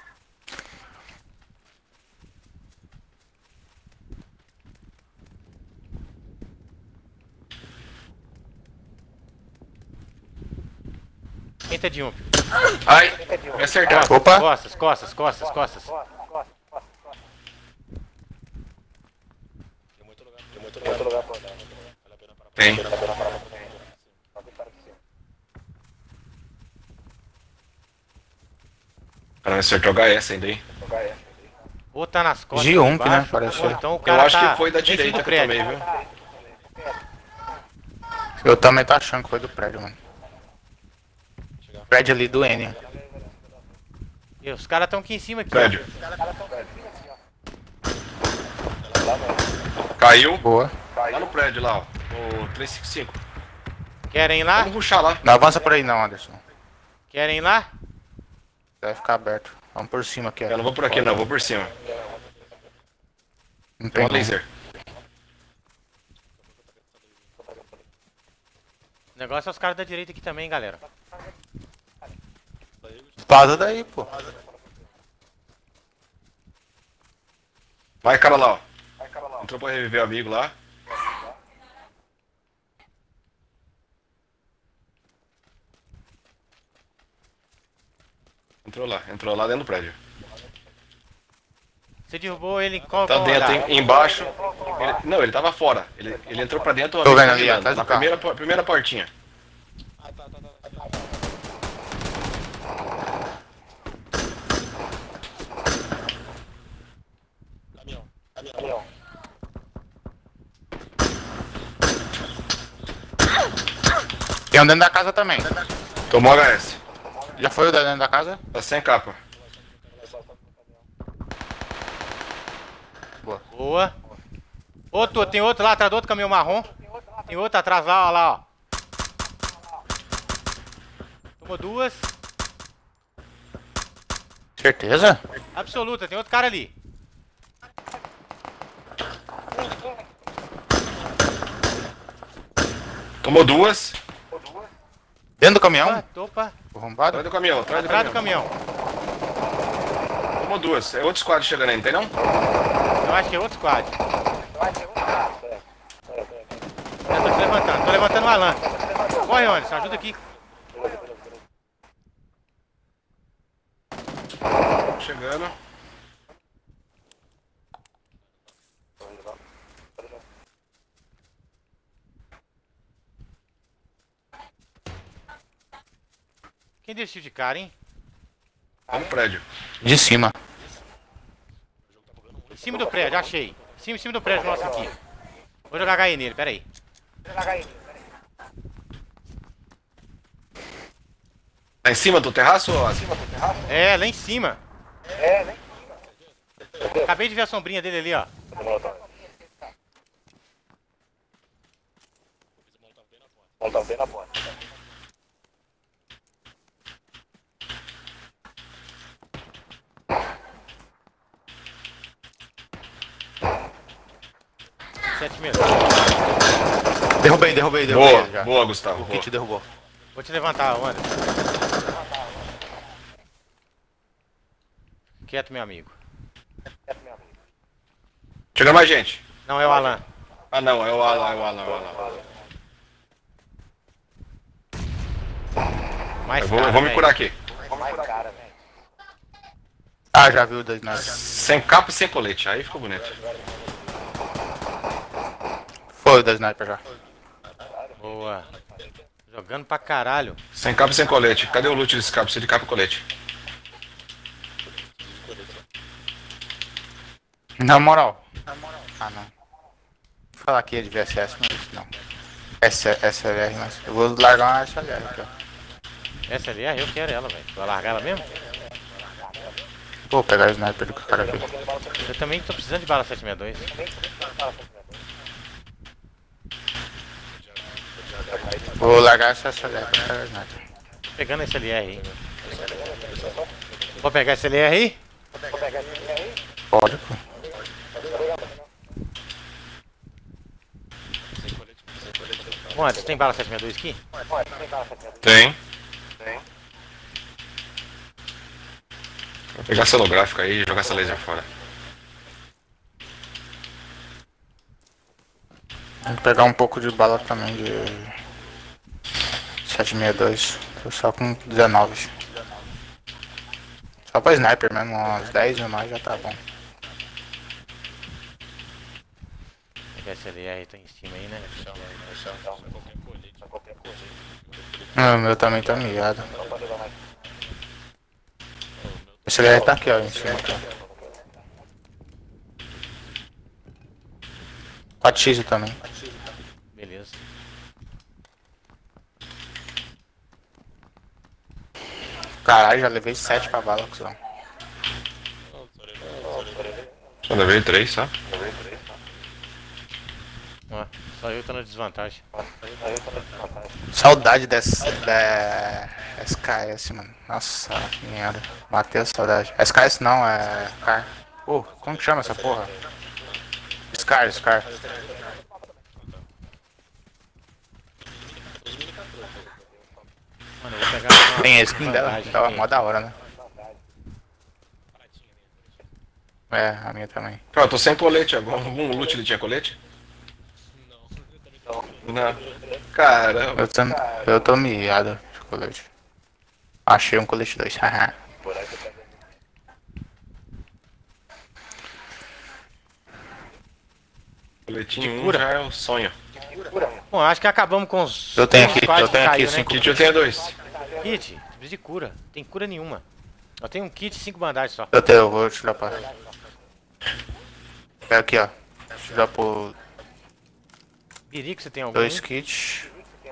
B: Quem tá de um?
D: Ai, me acertaram.
A: Opa!
B: Costas, costas, costas, costas.
D: Tem. O cara me acertou o H S ainda, hein?
B: Ou tá nas costas.
A: G um,
B: embaixo,
A: né, pareceu.
B: ou então o
D: Eu
B: cara
D: acho
B: tá
D: que foi da
B: em cima
D: direita
B: do
D: que eu
B: prédio.
D: tomei, viu?
A: Eu também tô achando que foi do prédio, mano. Prédio ali do N.
B: E os caras estão aqui em cima aqui.
D: Prédio. Caiu.
A: Boa.
D: Lá no prédio lá, ó. O trezentos e cinquenta e cinco.
B: Ó. Querem ir lá?
D: Vamos ruxar lá.
A: Não avança por aí não, Anderson.
B: Querem ir lá?
A: Vai ficar aberto. Vamos por cima aqui, ó.
D: Eu não vou por aqui, não. Eu vou por cima.
A: Não
D: Tem
A: tem
D: um laser.
B: negócio é os caras da direita aqui também, galera.
A: Vaza daí, pô.
D: Vai, cara lá, ó. Entrou pra reviver o amigo lá. Entrou lá, entrou lá dentro do prédio.
B: Você derrubou ele em qual
D: Tá
B: qual
D: dentro,
B: andar?
D: em- embaixo. Ele- não, ele tava fora. Ele, ele entrou pra dentro, o
A: Tô
D: amigo
A: vendo
D: tá
A: ali,
D: girando,
A: atrás do
D: na
A: carro.
D: primeira, por- primeira portinha.
C: Ah, tá, tá, tá, tá. Caminhão, caminhão.
A: Tem um dentro da casa também.
D: Tomou H S.
A: Já foi o da dentro da casa?
D: Tá sem capa.
B: Boa. Outro, tem outro lá atrás do outro caminhão marrom. Tem outro atrás lá, ó lá, ó. Tomou duas.
A: Certeza?
B: Absoluta, tem outro cara ali.
D: Tomou duas.
A: Dentro do caminhão?
B: Opa, opa.
A: Arrombado?
D: Atrás do caminhão, atrás do
B: Atrás do
D: caminhão.
B: caminhão.
D: Tomou duas. É outro squad chegando aí, não tem não?
B: Eu acho que é outro squad. Eu tô te levantando, tô levantando o Alan. Corre, Anderson, ajuda aqui.
D: Chegando.
B: Quem deu esse tiro de cara, hein?
D: Tá no prédio.
A: De cima.
B: Em cima do prédio, achei. Em cima, em cima do prédio nosso aqui. Vou jogar H E nele, pera aí.
D: Tá em cima do terraço ou acima?
B: É, lá em cima. Acabei de ver a sombrinha dele ali, ó.
C: Volta bem na porta.
B: Sete meses.
A: Derrubei, derrubei, derrubei.
D: Boa,
A: ele já.
D: boa, Gustavo.
A: O
D: Boa.
A: kit derrubou.
B: Vou te levantar, Anderson. Quieto, meu amigo.
D: Chega mais gente.
B: Não, é o Alan.
D: Ah não, é o Alan, é o Alan, é o Alan.
B: Mais
D: Eu vou,
B: cara,
D: eu vou me
B: velho.
D: curar aqui.
A: Ah, já viu o da sniper.
D: Sem capa e sem colete, aí ficou bonito.
A: Foi o da sniper já.
B: Boa. Jogando pra caralho.
D: Sem capa e sem colete. Cadê o loot desse capa? Precisa de capa e colete.
A: Na moral. Ah, não. Vou falar aqui de V S S, mas não. S S L R, mas eu vou largar uma S L R aqui, ó.
B: Essa ali, é, eu quero ela, velho. Vai largar ela mesmo?
A: Vou pegar o sniper do cara aqui.
B: Eu também tô precisando de bala sete sessenta e dois.
A: Vou largar essa S L R pra pegar o sniper.
B: Tô pegando esse L R aí. Vou pegar esse L R aí?
A: Pode, pô.
B: Bom, Anderson, tem bala sete sessenta e dois aqui?
D: Tem. Vou pegar celográfico aí e jogar essa laser fora.
A: Tem que pegar um pouco de bala também de sete sessenta e dois. Tô só com dezenove. Só pra sniper mesmo, umas dez ou mais já tá bom.
B: Pegar esse L R, tá em cima aí, né?
A: Ah, o meu também tá miado. Esse L R tá aqui, ó, em cima. Aqui, ó. quatro x também.
B: Beleza.
A: Caralho, já levei sete pra bala, cuzão.
D: Só levei três, tá?
B: Ó, só eu tô na desvantagem.
A: Saudade dessa da S K S, mano. Nossa, que merda. Bateu a saudade. S K S não, é. Scar. Pô, como que chama essa porra? Scar, Scar.
B: Mano, eu vou pegar uma
A: Tem a skin dela,
B: vantagem
A: tá
B: aqui.
A: mó da hora, né? É, a minha também.
D: Cara, eu tô sem colete agora. Algum loot ele tinha colete? Não. Caramba.
A: Eu tô, eu tô miado de colete. Achei um colete dois, haha.
D: Coletinho um
B: cura.
D: já é o sonho.
B: Bom, acho que acabamos com os.
A: Eu tenho
B: com os
A: aqui,
B: quatro
A: eu
B: que
A: tenho aqui
B: caiu, né?
A: cinco.
D: Kit eu tenho dois.
B: Kit, precisa de cura. Tem cura nenhuma. Eu tenho um kit e cinco bandagens só.
A: Eu tenho, eu vou te dar pra. Pega aqui, ó. Deixa eu dar por
B: Birico, você tem algum?
A: dois kits.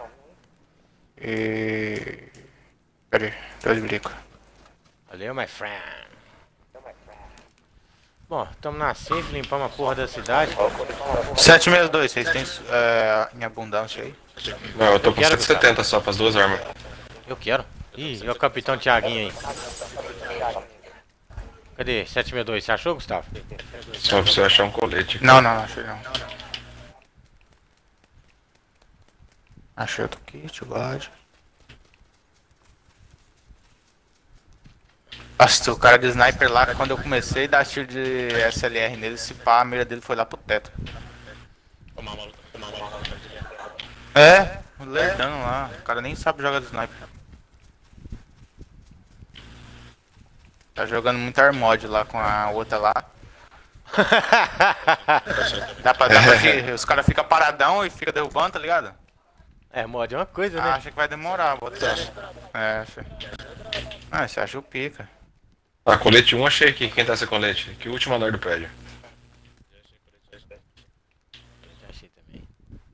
A: E. Pera aí, dois bicos.
B: Valeu, my friend. Bom, tamo na safe, limpamos a porra da cidade.
A: sete seis dois, vocês têm é, em abundância aí?
D: Não, eu tô com
B: quero,
D: cento e setenta só pras duas armas.
B: Eu quero. Ih, e o capitão Thiaguinho aí. Cadê? sete seis dois, você achou, Gustavo?
D: Só pra você achar um colete.
A: Não, não, não achei não. Achei outro kit, o guard. Nossa, o cara de sniper lá, quando eu comecei a dar tiro de S L R nele, se pá, a mira dele foi lá pro teto. É, o lerdão lá, o cara nem sabe jogar de sniper. Tá jogando muito Armod lá com a outra lá. Dá pra, dá pra que os caras ficam paradão e fica derrubando, tá ligado?
B: É, mod é uma coisa, né?
A: Ah, acha que vai demorar, botar. É, fi. Ah, você acha o pica.
D: Ah, colete um achei aqui. Quem tá esse colete? Que o último andar do prédio.
B: Já achei também.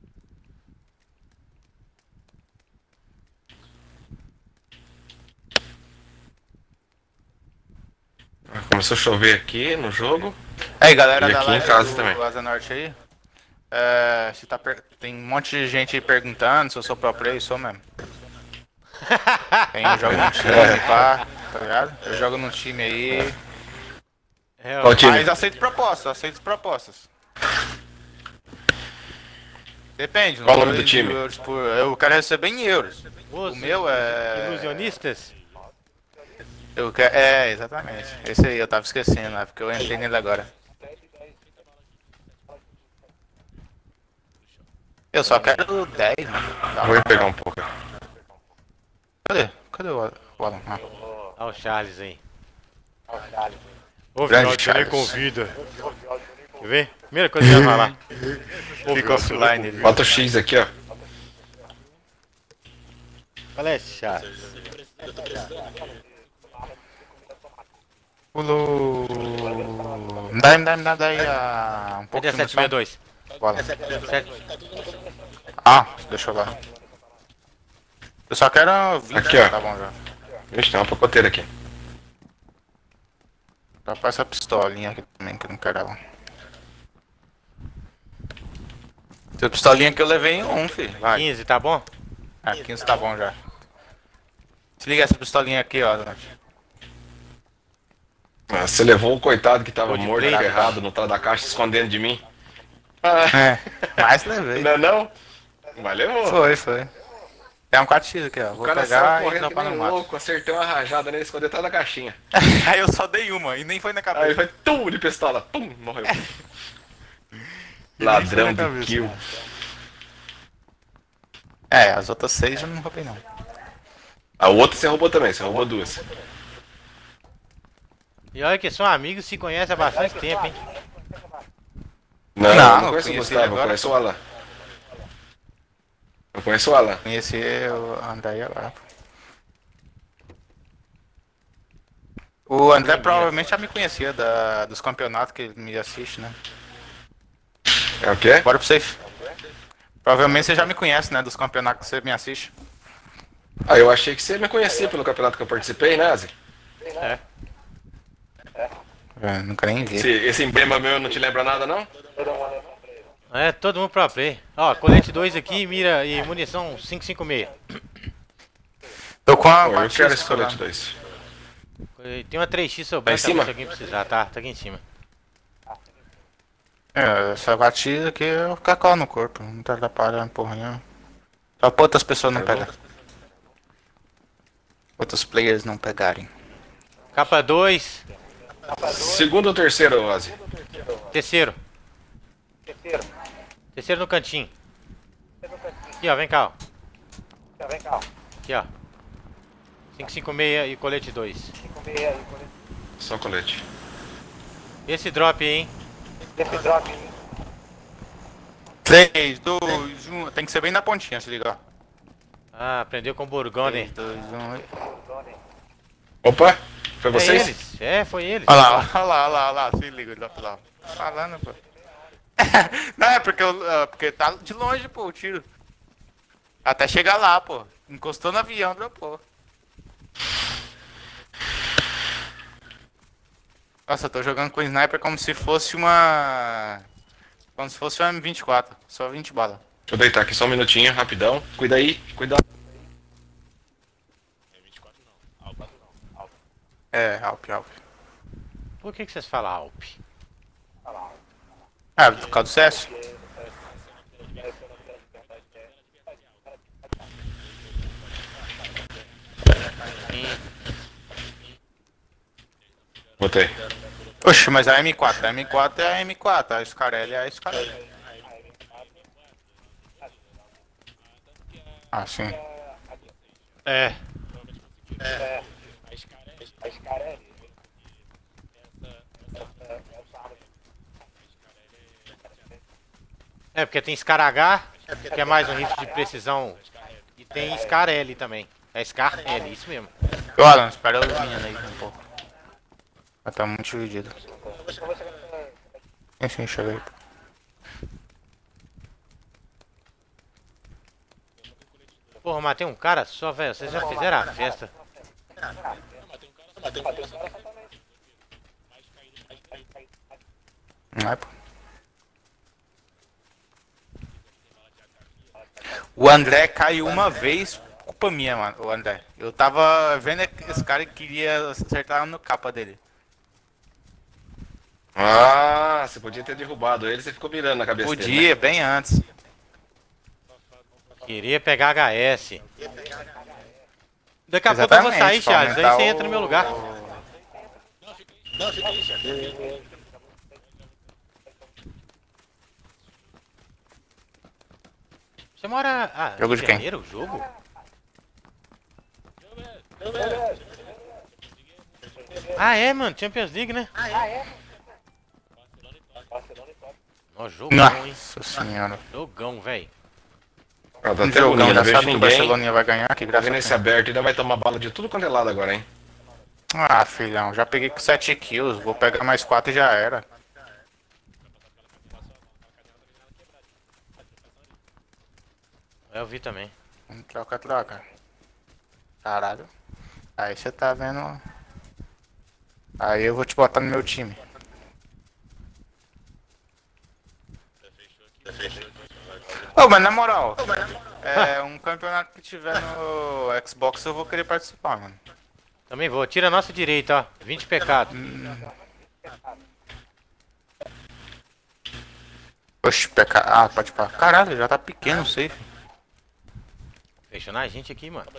D: Ah, começou a chover aqui no jogo.
A: Aí, galera
D: E
A: da
D: aqui em
A: live
D: casa
A: do
D: também.
A: Asa Norte aí. É, se tá per... Tem um monte de gente aí perguntando se eu sou pro play, sou mesmo. Tem, eu jogo num time, pá, tá ligado? Eu jogo num time aí.
B: É,
D: Qual
B: ó,
D: time?
A: Mas aceito propostas, aceito propostas. Depende.
D: Qual o
A: não
D: nome do
A: dois
D: time?
A: mil euros por- Eu quero receber em euros.
B: os
A: O meu é.
B: Ilusionistas?
A: Eu quero... É, exatamente. Esse aí eu tava esquecendo, né? Porque eu entrei nele agora. Eu só quero dez, mano. Tá.
D: Vou ir pegar um pouco.
A: Cadê? Cadê o o Alan? Ah.
B: Olha o Charles aí. Ô,
A: Grande
B: final de nem
A: Charles.
B: convida. Quer ver? Primeira coisa que eu ia falar.
A: Fica offline. ele.
D: Bota o X aqui, ó.
B: Qual é, Charles?
A: Pulou. Me dá, me dá, me dá daí a... um pouco
B: Cadê a
A: de
B: sete
A: munição.
B: seis dois?
A: Bola.
B: Sete-
A: Ah, deixa eu lá. Eu só quero vinte,
D: Aqui, ó.
A: tá bom já.
D: Vixe, tem uma pacoteira aqui.
A: Dá pra essa pistolinha aqui também, que eu não quero ela. Tem pistolinha que eu levei em um, filho. Vai.
B: quinze, tá bom?
A: Ah, quinze tá bom já. Se liga essa pistolinha aqui, ó. Dante.
D: Ah, você levou o coitado que tava
B: Tô de
D: morto,
B: play,
D: ferrado no trás da caixa, escondendo de mim.
A: É, mas levei.
D: Não, não? Mas levou.
A: Foi, foi. É um quatro x aqui, ó.
D: O
A: Vou
D: cara
A: pegar
D: saiu
A: e
D: correndo que
A: dropar
D: nem
A: no
D: um
A: mato.
D: louco, acertei uma rajada nele, escondeu atrás da caixinha.
A: Aí eu só dei uma e nem foi na
D: Aí
A: cabeça.
D: ele foi tum de pistola, pum, morreu.
A: E nem foi
D: Ladrão
A: na
D: de
A: cabeça,
D: kill.
A: né? É, as outras seis eu não roubei não.
D: A outra você roubou também, você roubou duas.
B: E olha que são amigos, se conhecem há bastante tempo, hein?
D: Não,
A: Não,
D: eu não
A: eu
D: conheço o
A: conheci ele
D: Gustavo, eu
A: agora.
D: conheço o Alan. Eu conheço o Alan.
A: Conheci o André aí agora. O André provavelmente já me conhecia da, dos campeonatos que ele me assiste, né?
D: É o quê?
A: Bora pro safe. Provavelmente você já me conhece, né? Dos campeonatos que você me assiste.
D: Ah, eu achei que você me conhecia pelo campeonato que eu participei, né, Azi?
B: É.
A: Eu nunca nem vi.
D: Esse, esse emblema meu não te lembra nada, não?
B: É, todo mundo pro play. Ó, colete dois aqui, mira e munição cinco cinco seis.
A: Tô com a
D: Pô, eu
A: partida
D: quero esse
A: estourando.
D: colete dois.
B: Tem uma três x sobrando
D: Tá em cima?
B: se alguém precisar, tá? Tá aqui em cima.
A: É, essa batida aqui eu cacau no corpo, não tá atrapalhando porra nenhuma. Só pra outras pessoas não
D: Tá bom.
A: pegar. Outros players não pegarem.
B: Capa dois.
D: Segundo ou terceiro, Ozzy?
B: Terceiro. Terceiro no cantinho. Aqui, ó, vem cá, ó. Aqui, ó. cinco cinco seis e colete dois.
D: Só colete.
B: Esse drop aí, hein?
A: três, dois, um. Tem que ser bem na pontinha, se ligar.
B: Ah, aprendeu com o Burgundy.
A: três, dois, um.
D: Opa, foi
B: É
D: vocês?
B: eles. É, foi eles.
A: Olha lá, olha lá, olha lá, olha lá. Se liga, drop lá. Falando, pô. Não, é porque, eu, ah, porque tá de longe, pô, o tiro. Até chegar lá, pô. Encostou no avião, dropou. Nossa, eu tô jogando com o sniper como se fosse uma... Como se fosse uma M vinte e quatro. Só vinte balas.
D: Deixa eu deitar aqui só um minutinho, rapidão. Cuida aí, cuidado.
A: É, Alp, Alp.
B: Por que, que vocês falam Alp?
A: Ah, por causa do C S.
D: Botei.
A: Oxe, mas a M quatro, a M quatro é a M quatro, a Scarelli é a Scarelli. Ah, sim.
B: É. É, porque tem Scar H, que é mais um rifle de precisão. E tem Scar L também. É Scar L, isso mesmo.
A: Ô Alan, espera os meninos aí um pouco. Ela tá muito dividida. Sim, sim, chega aí.
B: Porra, matei um cara só, velho. Vocês já fizeram a festa.
A: Não é, pô. O André caiu uma vez, culpa minha, mano, o André. Eu tava vendo esse cara que queria acertar no capa dele.
D: Ah, você podia ter derrubado ele, você ficou mirando na cabeça dele.
A: Podia, bem antes.
B: Queria pegar H S. Daqui a pouco eu vou sair,
A: Exatamente, pra
B: Charles. Aí
A: aumentar
B: você
A: o-
B: entra no meu lugar. Você mora. Ah,
A: Jogo
B: Rio
A: de
B: de
A: quem?
B: Janeiro, o jogo? Ah, é, mano. Champions League, né? Ó, jogão, hein?
A: Nossa senhora.
B: Jogão, velho.
D: Ah, tá
A: Um
D: até
A: jogão,
D: bonito, não
A: engraçado
D: vejo
A: que o
D: ninguém.
A: Barcelona vai ganhar, que
D: Tá
A: graça
D: vendo
A: tem.
D: esse aberto, ainda vai tomar bala de tudo quanto é lado agora, hein?
A: Ah, filhão, já peguei com sete kills, vou pegar mais quatro e já era.
B: Eu vi também.
A: Troca, troca. Caralho. Aí você tá vendo. Aí eu vou te botar no meu time. Ô, mas na moral, é um campeonato que tiver no Xbox eu vou querer participar, mano.
B: Também vou. Tira a nossa direita, ó. vinte pecados.
A: Oxe, peca... Ah, pode parar. Caralho, já tá pequeno o safe.
B: Fechou na gente aqui, mano.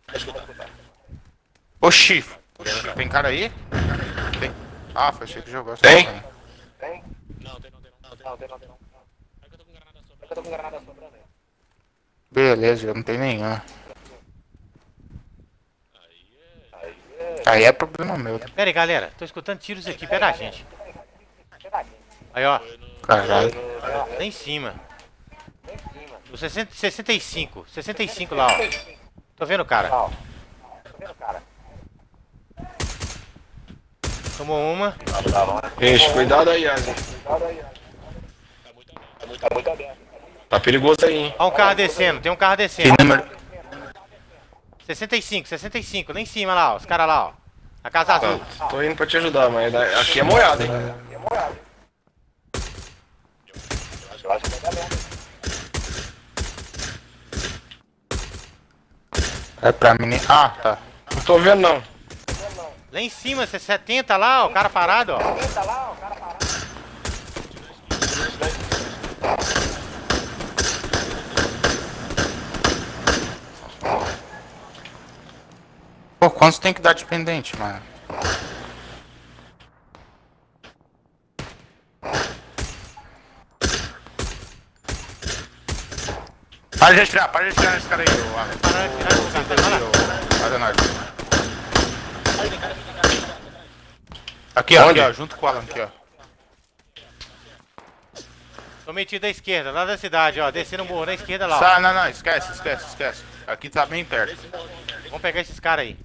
A: Oxi, tem cara aí? Tem. Ah, foi você que jogou. só
D: Tem?
A: tem.
C: Não, tem não, tem não. Não, tem não, tem não. É que eu tô com granada sobrando. É que eu tô com granada sobrando.
A: Beleza, eu não tenho nenhuma. Aí é problema meu.
B: Pera aí, galera. Tô escutando tiros aqui. Pera a gente. Aí, ó.
A: Caralho.
B: Lá em cima. O sessenta, sessenta e cinco. sessenta e cinco lá, ó. Tô vendo o cara. Tomou uma.
D: Ixi, cuidado aí, Asa. Tá perigoso aí, hein?
B: Ó um carro descendo. Tem um carro
A: Que
B: descendo.
A: número?
B: sessenta e cinco, sessenta e cinco. Lá em cima, lá, ó. Os caras lá, ó. A casa azul.
D: Tá, tô indo pra te ajudar, mas da- aqui é moiado, hein?
A: É pra mim. Ah, tá.
D: Não tô vendo, não.
B: Lá em cima, setenta lá, ó. O cara parado, ó.
A: Pô, quantos tem que dar de pendente, mano? Para de atirar, para de atirar nesse cara aí, ô Alan.
B: Para de tirar esse cara, vai lá.
A: Vai, Leonardo. Aqui, ó,
D: Onde?
A: aqui, ó, junto com o Alan, aqui, ó.
B: Tô metido à esquerda, lá da cidade, ó. Descendo o morro na esquerda lá, ó.
A: Sai, não, não, esquece, esquece, esquece. Aqui tá bem perto.
B: Vamos pegar esses caras aí.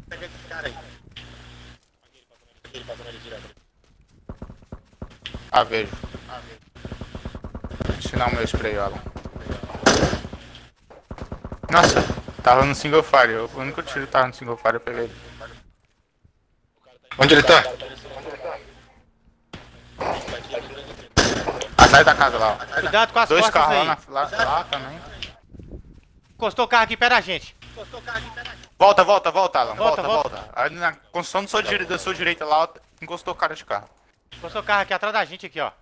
A: Ah, vejo. Vou ensinar o meu spray, Alan. Nossa, tava no single fire. O único tiro que tava no single fire, eu peguei ele.
D: Onde ele tá?
A: Atrás da casa lá, ó.
B: Cuidado com as
A: Dois
B: costas
A: carros lá,
B: aí.
A: na, lá, lá também.
B: Encostou o carro aqui perto da gente.
A: Volta, volta, volta, Alan.
B: Volta,
A: Volta, volta. Ali na construção do seu dire- da sua direita lá, ó, encostou o cara de carro.
B: Encostou o carro aqui atrás da gente aqui, ó.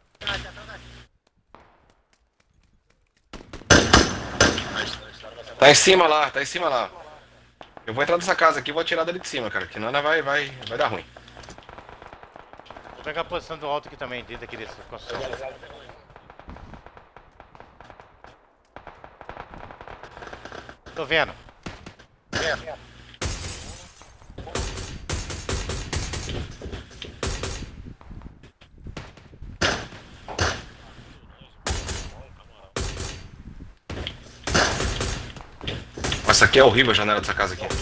D: Tá em cima lá, tá em cima lá. Eu vou entrar nessa casa aqui e vou atirar dele de cima, cara. Que senão vai, vai, vai dar ruim.
B: Vou pegar a posição do alto aqui também, dentro aqui dessa construção. Tô vendo.
D: Nossa, aqui é horrível a janela dessa casa aqui.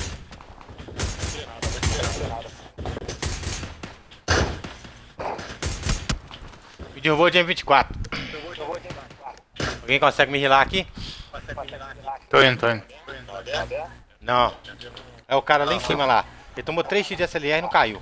B: Me derrubou de M vinte e quatro. Alguém consegue me rilar aqui?
A: Tô indo, tô indo.
B: Não. É o cara lá em cima lá. Ele tomou três tiros de S L R e não caiu.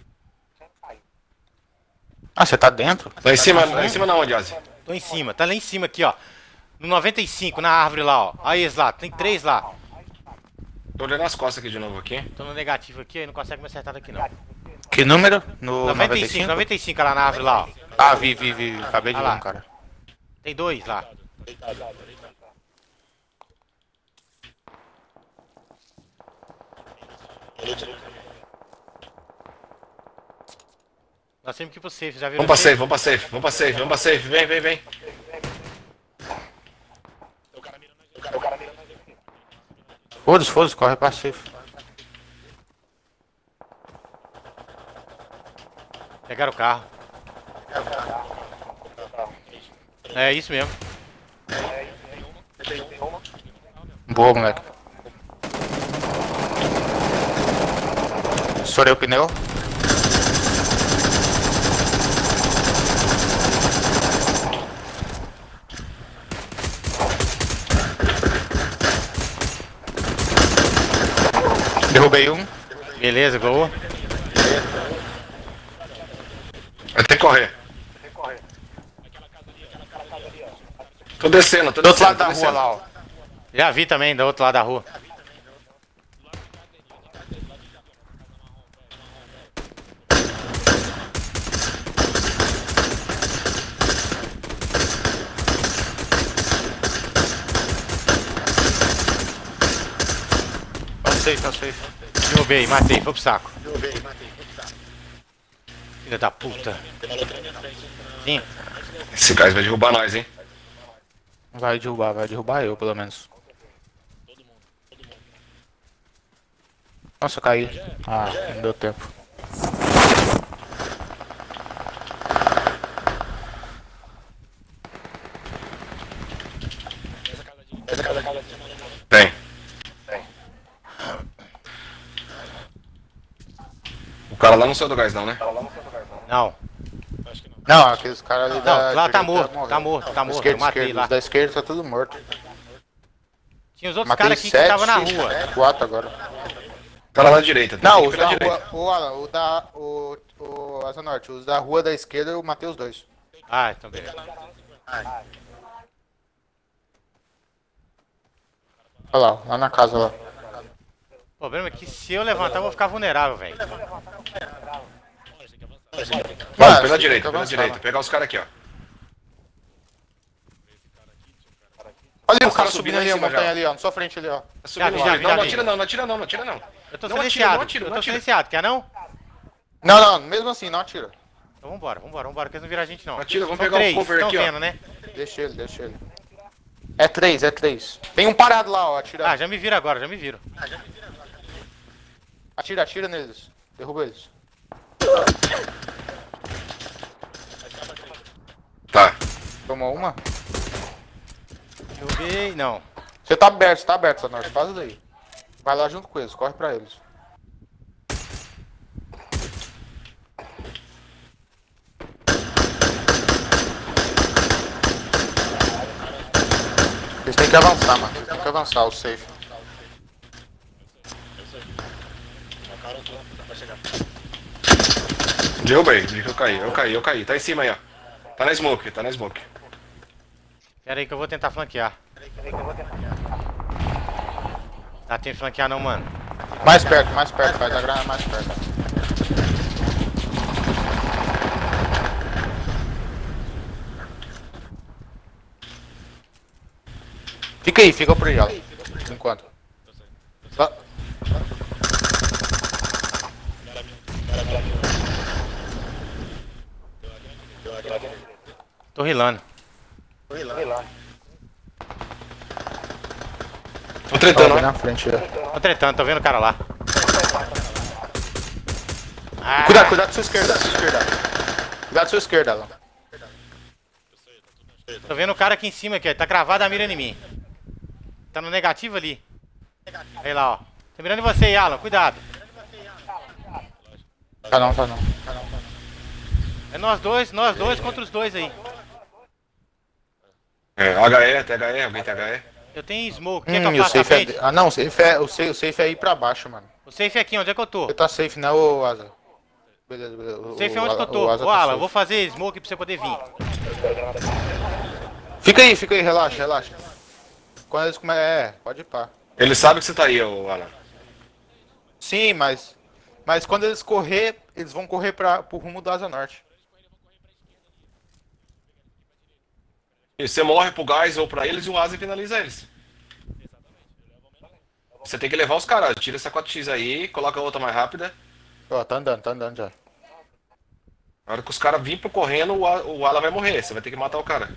A: Ah, você tá dentro?
D: Tá em cima, tá em cima na onde, Ozzy?
B: Tô em cima, tá lá em cima aqui, ó. No noventa e cinco, na árvore lá, ó. Aí eles lá, tem três lá.
D: Tô olhando as costas aqui de novo aqui.
B: Tô no negativo aqui, aí não consegue me acertar daqui não.
A: Que número? No
B: noventa e cinco,
A: noventa e cinco?
B: noventa e cinco lá na árvore lá, ó.
A: Ah, vi, vi, vi. Acabei de
B: Ah
A: ver
B: lá.
A: um cara.
B: Tem dois lá. Nós temos que ir pro safe, já viram?
D: Vamos pra safe, vamos pra safe, vamos pra safe, vamos pra safe. Vem, vem, vem.
A: Foda-se, foda-se, corre pra safe.
B: Pegaram o carro. É isso mesmo.
A: Boa, moleque. Estourei o pneu. Derrubei um.
B: Beleza, boa.
D: Vai ter que correr. Tô descendo, tô
A: Do outro
D: descendo.
A: lado
D: tô
A: da rua
D: descendo.
A: lá, ó.
B: Já vi também, do outro lado da rua.
A: Tá safe, tá safe.
B: Derrubei, matei, foi pro saco. Filha da puta. Sim.
D: Esse gás vai derrubar nós, hein?
A: Vai derrubar, vai derrubar eu, pelo menos. Nossa, caí. Ah, não deu tempo.
D: Tem. O cara lá não saiu do gás não, né?
B: Não.
A: Não, aqueles caras ali da
B: Não, lá tá
A: direita
B: morto,
A: morreram.
B: tá morto, tá morto.
A: Esquerda,
B: Eu matei
A: esquerda.
B: lá.
A: Os da esquerda tá tudo morto.
B: Tinha os outros
A: Matei
B: caras aqui que
A: sete,
B: estavam na rua.
A: quatro agora.
D: O cara lá da direita. tem
A: Não,
D: que ir
A: os
D: pela
A: da
D: direita.
A: rua, o, Alan, o da, o, o Asa Norte, os da rua da esquerda eu matei os dois.
B: Ah, então beleza.
A: Olha lá, lá na casa lá.
B: O problema é que se eu levantar eu vou ficar vulnerável, velho.
D: Vai,
A: Mano,
D: pela
A: tem que
D: direita, pela
A: avançar,
D: direita.
A: mano.
D: Pegar os caras aqui, ó.
A: Olha o
D: Os
A: cara
D: caras
A: subindo
D: subindo
A: ali,
D: em
A: a
D: cima
A: montanha
D: já.
A: ali, ó. Na sua frente ali, ó.
D: Tá
B: Já
D: subindo
B: vi,
D: lá.
B: já vi,
D: Não,
B: já
D: não
B: vi.
D: atira não, não atira não, não atira não.
B: Eu tô
D: Não atira,
B: silenciado.
D: não atira,
B: Eu
D: não
B: tô
D: atira.
B: silenciado, quer não?
A: Não, não, mesmo assim, não atira.
B: Então vambora, vambora, vambora, que eles não viram a gente não.
D: Não atira, vamos
B: São
D: pegar o
B: três,
D: cover
B: estão
D: aqui, ó.
B: vendo, né?
A: Deixa ele, deixa ele. É três, é três. Tem um parado lá, ó. Atira,
B: Ah, já me viram agora, já me viram.
A: atira, atira neles. Derruba eles.
D: Tá.
A: Tomou uma?
B: Derrubei, não.
A: Você tá aberto, você tá aberto, Sanorte. Faz isso aí. Vai lá junto com eles, corre pra eles. Eles têm que avançar, mano. Eles têm que avançar, o safe.
C: Marcaram tudo, vai chegar.
D: Derrubei, eu caí, eu caí, eu caí. Tá em cima aí, ó. Tá na smoke, tá na smoke.
B: Pera aí que eu vou tentar flanquear. Dá tempo de flanquear não, mano.
A: Mais perto, mais perto, faz a grana mais perto. Fica aí, fica por aí, ó. Enquanto. Lá.
B: Tô rilando.
D: Tô tretando,
A: Ó,
D: ó.
A: na frente, ó.
B: Tô tretando, tô vendo o cara lá. Ah,
A: Cuidado, cuidado com sua esquerda, sua esquerda. Cuidado com sua esquerda, Alan.
B: tô vendo o cara aqui em cima, aqui, ó. Tá cravado a mira em mim. Tá no negativo ali. Aí lá, ó. Tá mirando em você aí, Alan, cuidado.
A: Tá não, tá não.
B: É nós dois, nós dois contra os dois aí.
D: É, H E, T H E, alguém tem H E?
B: Eu tenho smoke, quer
A: Hum,
B: que eu
A: e o
B: faça a
A: safe é...
B: frente?
A: Ah, não, o safe é, o safe, o safe é ir pra baixo, mano.
B: O safe é aqui, onde é que eu tô?
A: Você tá safe, né, ô Asa? Beleza, beleza.
B: O safe é onde que eu tô.
A: o Asa
B: Ô,
A: tá
B: Alan,
A: safe.
B: eu vou fazer smoke pra você poder vir.
A: Fica aí, fica aí, relaxa, relaxa. Quando eles começam... É, pode ir pá.
D: Ele sabe que você tá aí, ô Alan.
A: Sim, mas... Mas quando eles correr, eles vão correr pra, pro rumo do Asa Norte.
D: E você morre pro gás ou pra eles e o Asa finaliza eles. Você tem que levar os caras. Tira essa quatro x aí, coloca a outra mais rápida.
A: Ó, tá andando, tá andando já.
D: Na hora que os caras virem pro correndo, o, A- o Alan vai morrer. Você vai ter que matar o cara.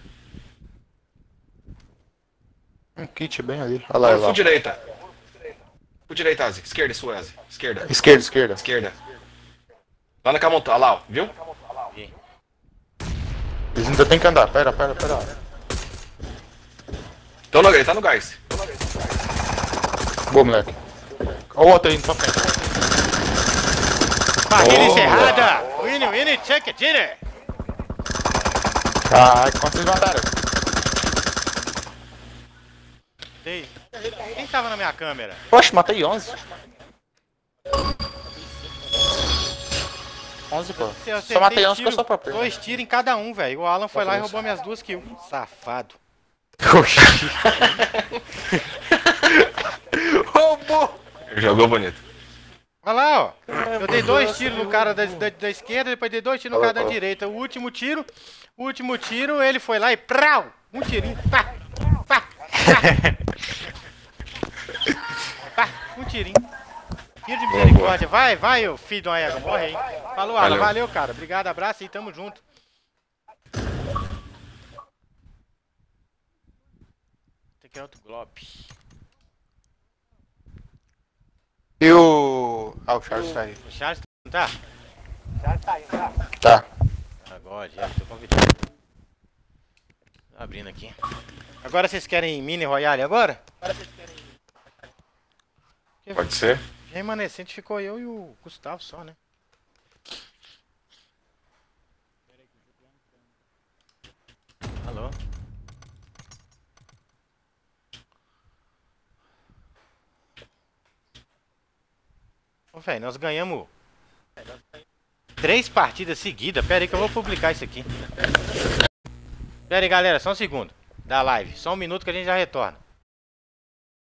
A: Um kit bem ali. Olha lá,
D: Agora,
A: olha lá.
D: full direita. Full direita, Asi. Esquerda, sua, Asi. Esquerda.
A: Esquerda, esquerda.
D: Esquerda. Lá naquela montanha. Lá, ó. Viu?
A: Eles ainda tem que andar. Pera, pera, pera.
D: Então, ele tá no gás.
A: Boa, moleque. Ó o outro aí na sua frente.
B: Partida
A: Boa.
B: encerrada! Winnie, Winnie, check it, dinner!
A: Caralho, quantos vocês mataram?
B: Ei, quem tava na minha câmera?
A: Oxe, matei onze. onze, pô.
B: Eu
A: Só matei
B: acertei
A: onze com a
B: tiro,
A: sua própria.
B: dois tiros em cada um, velho. O Alan foi lá e
A: Só
B: roubou minhas duas kills. Safado.
A: Oxi. Roubou.
D: Jogou bonito.
B: Olha lá, ó. Eu dei dois tiros no cara da, da, da esquerda, depois dei dois tiros no cara da direita. O último tiro, o último tiro, ele foi lá e prau! Um tirinho. Pá, pá, pá. Pá, um tirinho. Tiro de misericórdia. Vai, vai, ô filho de uma égua. Morre aí. Falou, Alan.
D: Valeu.
B: Valeu, cara. Obrigado, abraço e tamo junto. Esse aqui é outro Glob.
A: E o... Ah, o Charles tá aí.
B: O Charles tá?
A: Tá.
B: Agora, já tô convidado. Tô abrindo aqui. Agora vocês querem mini royale agora?
D: Pode ser.
B: Remanescente ficou eu e o Gustavo só, né? Alô? Ô, velho, nós ganhamos três partidas seguidas. Pera aí que eu vou publicar isso aqui. Pera aí, galera, só um segundo da live. Só um minuto que a gente já retorna.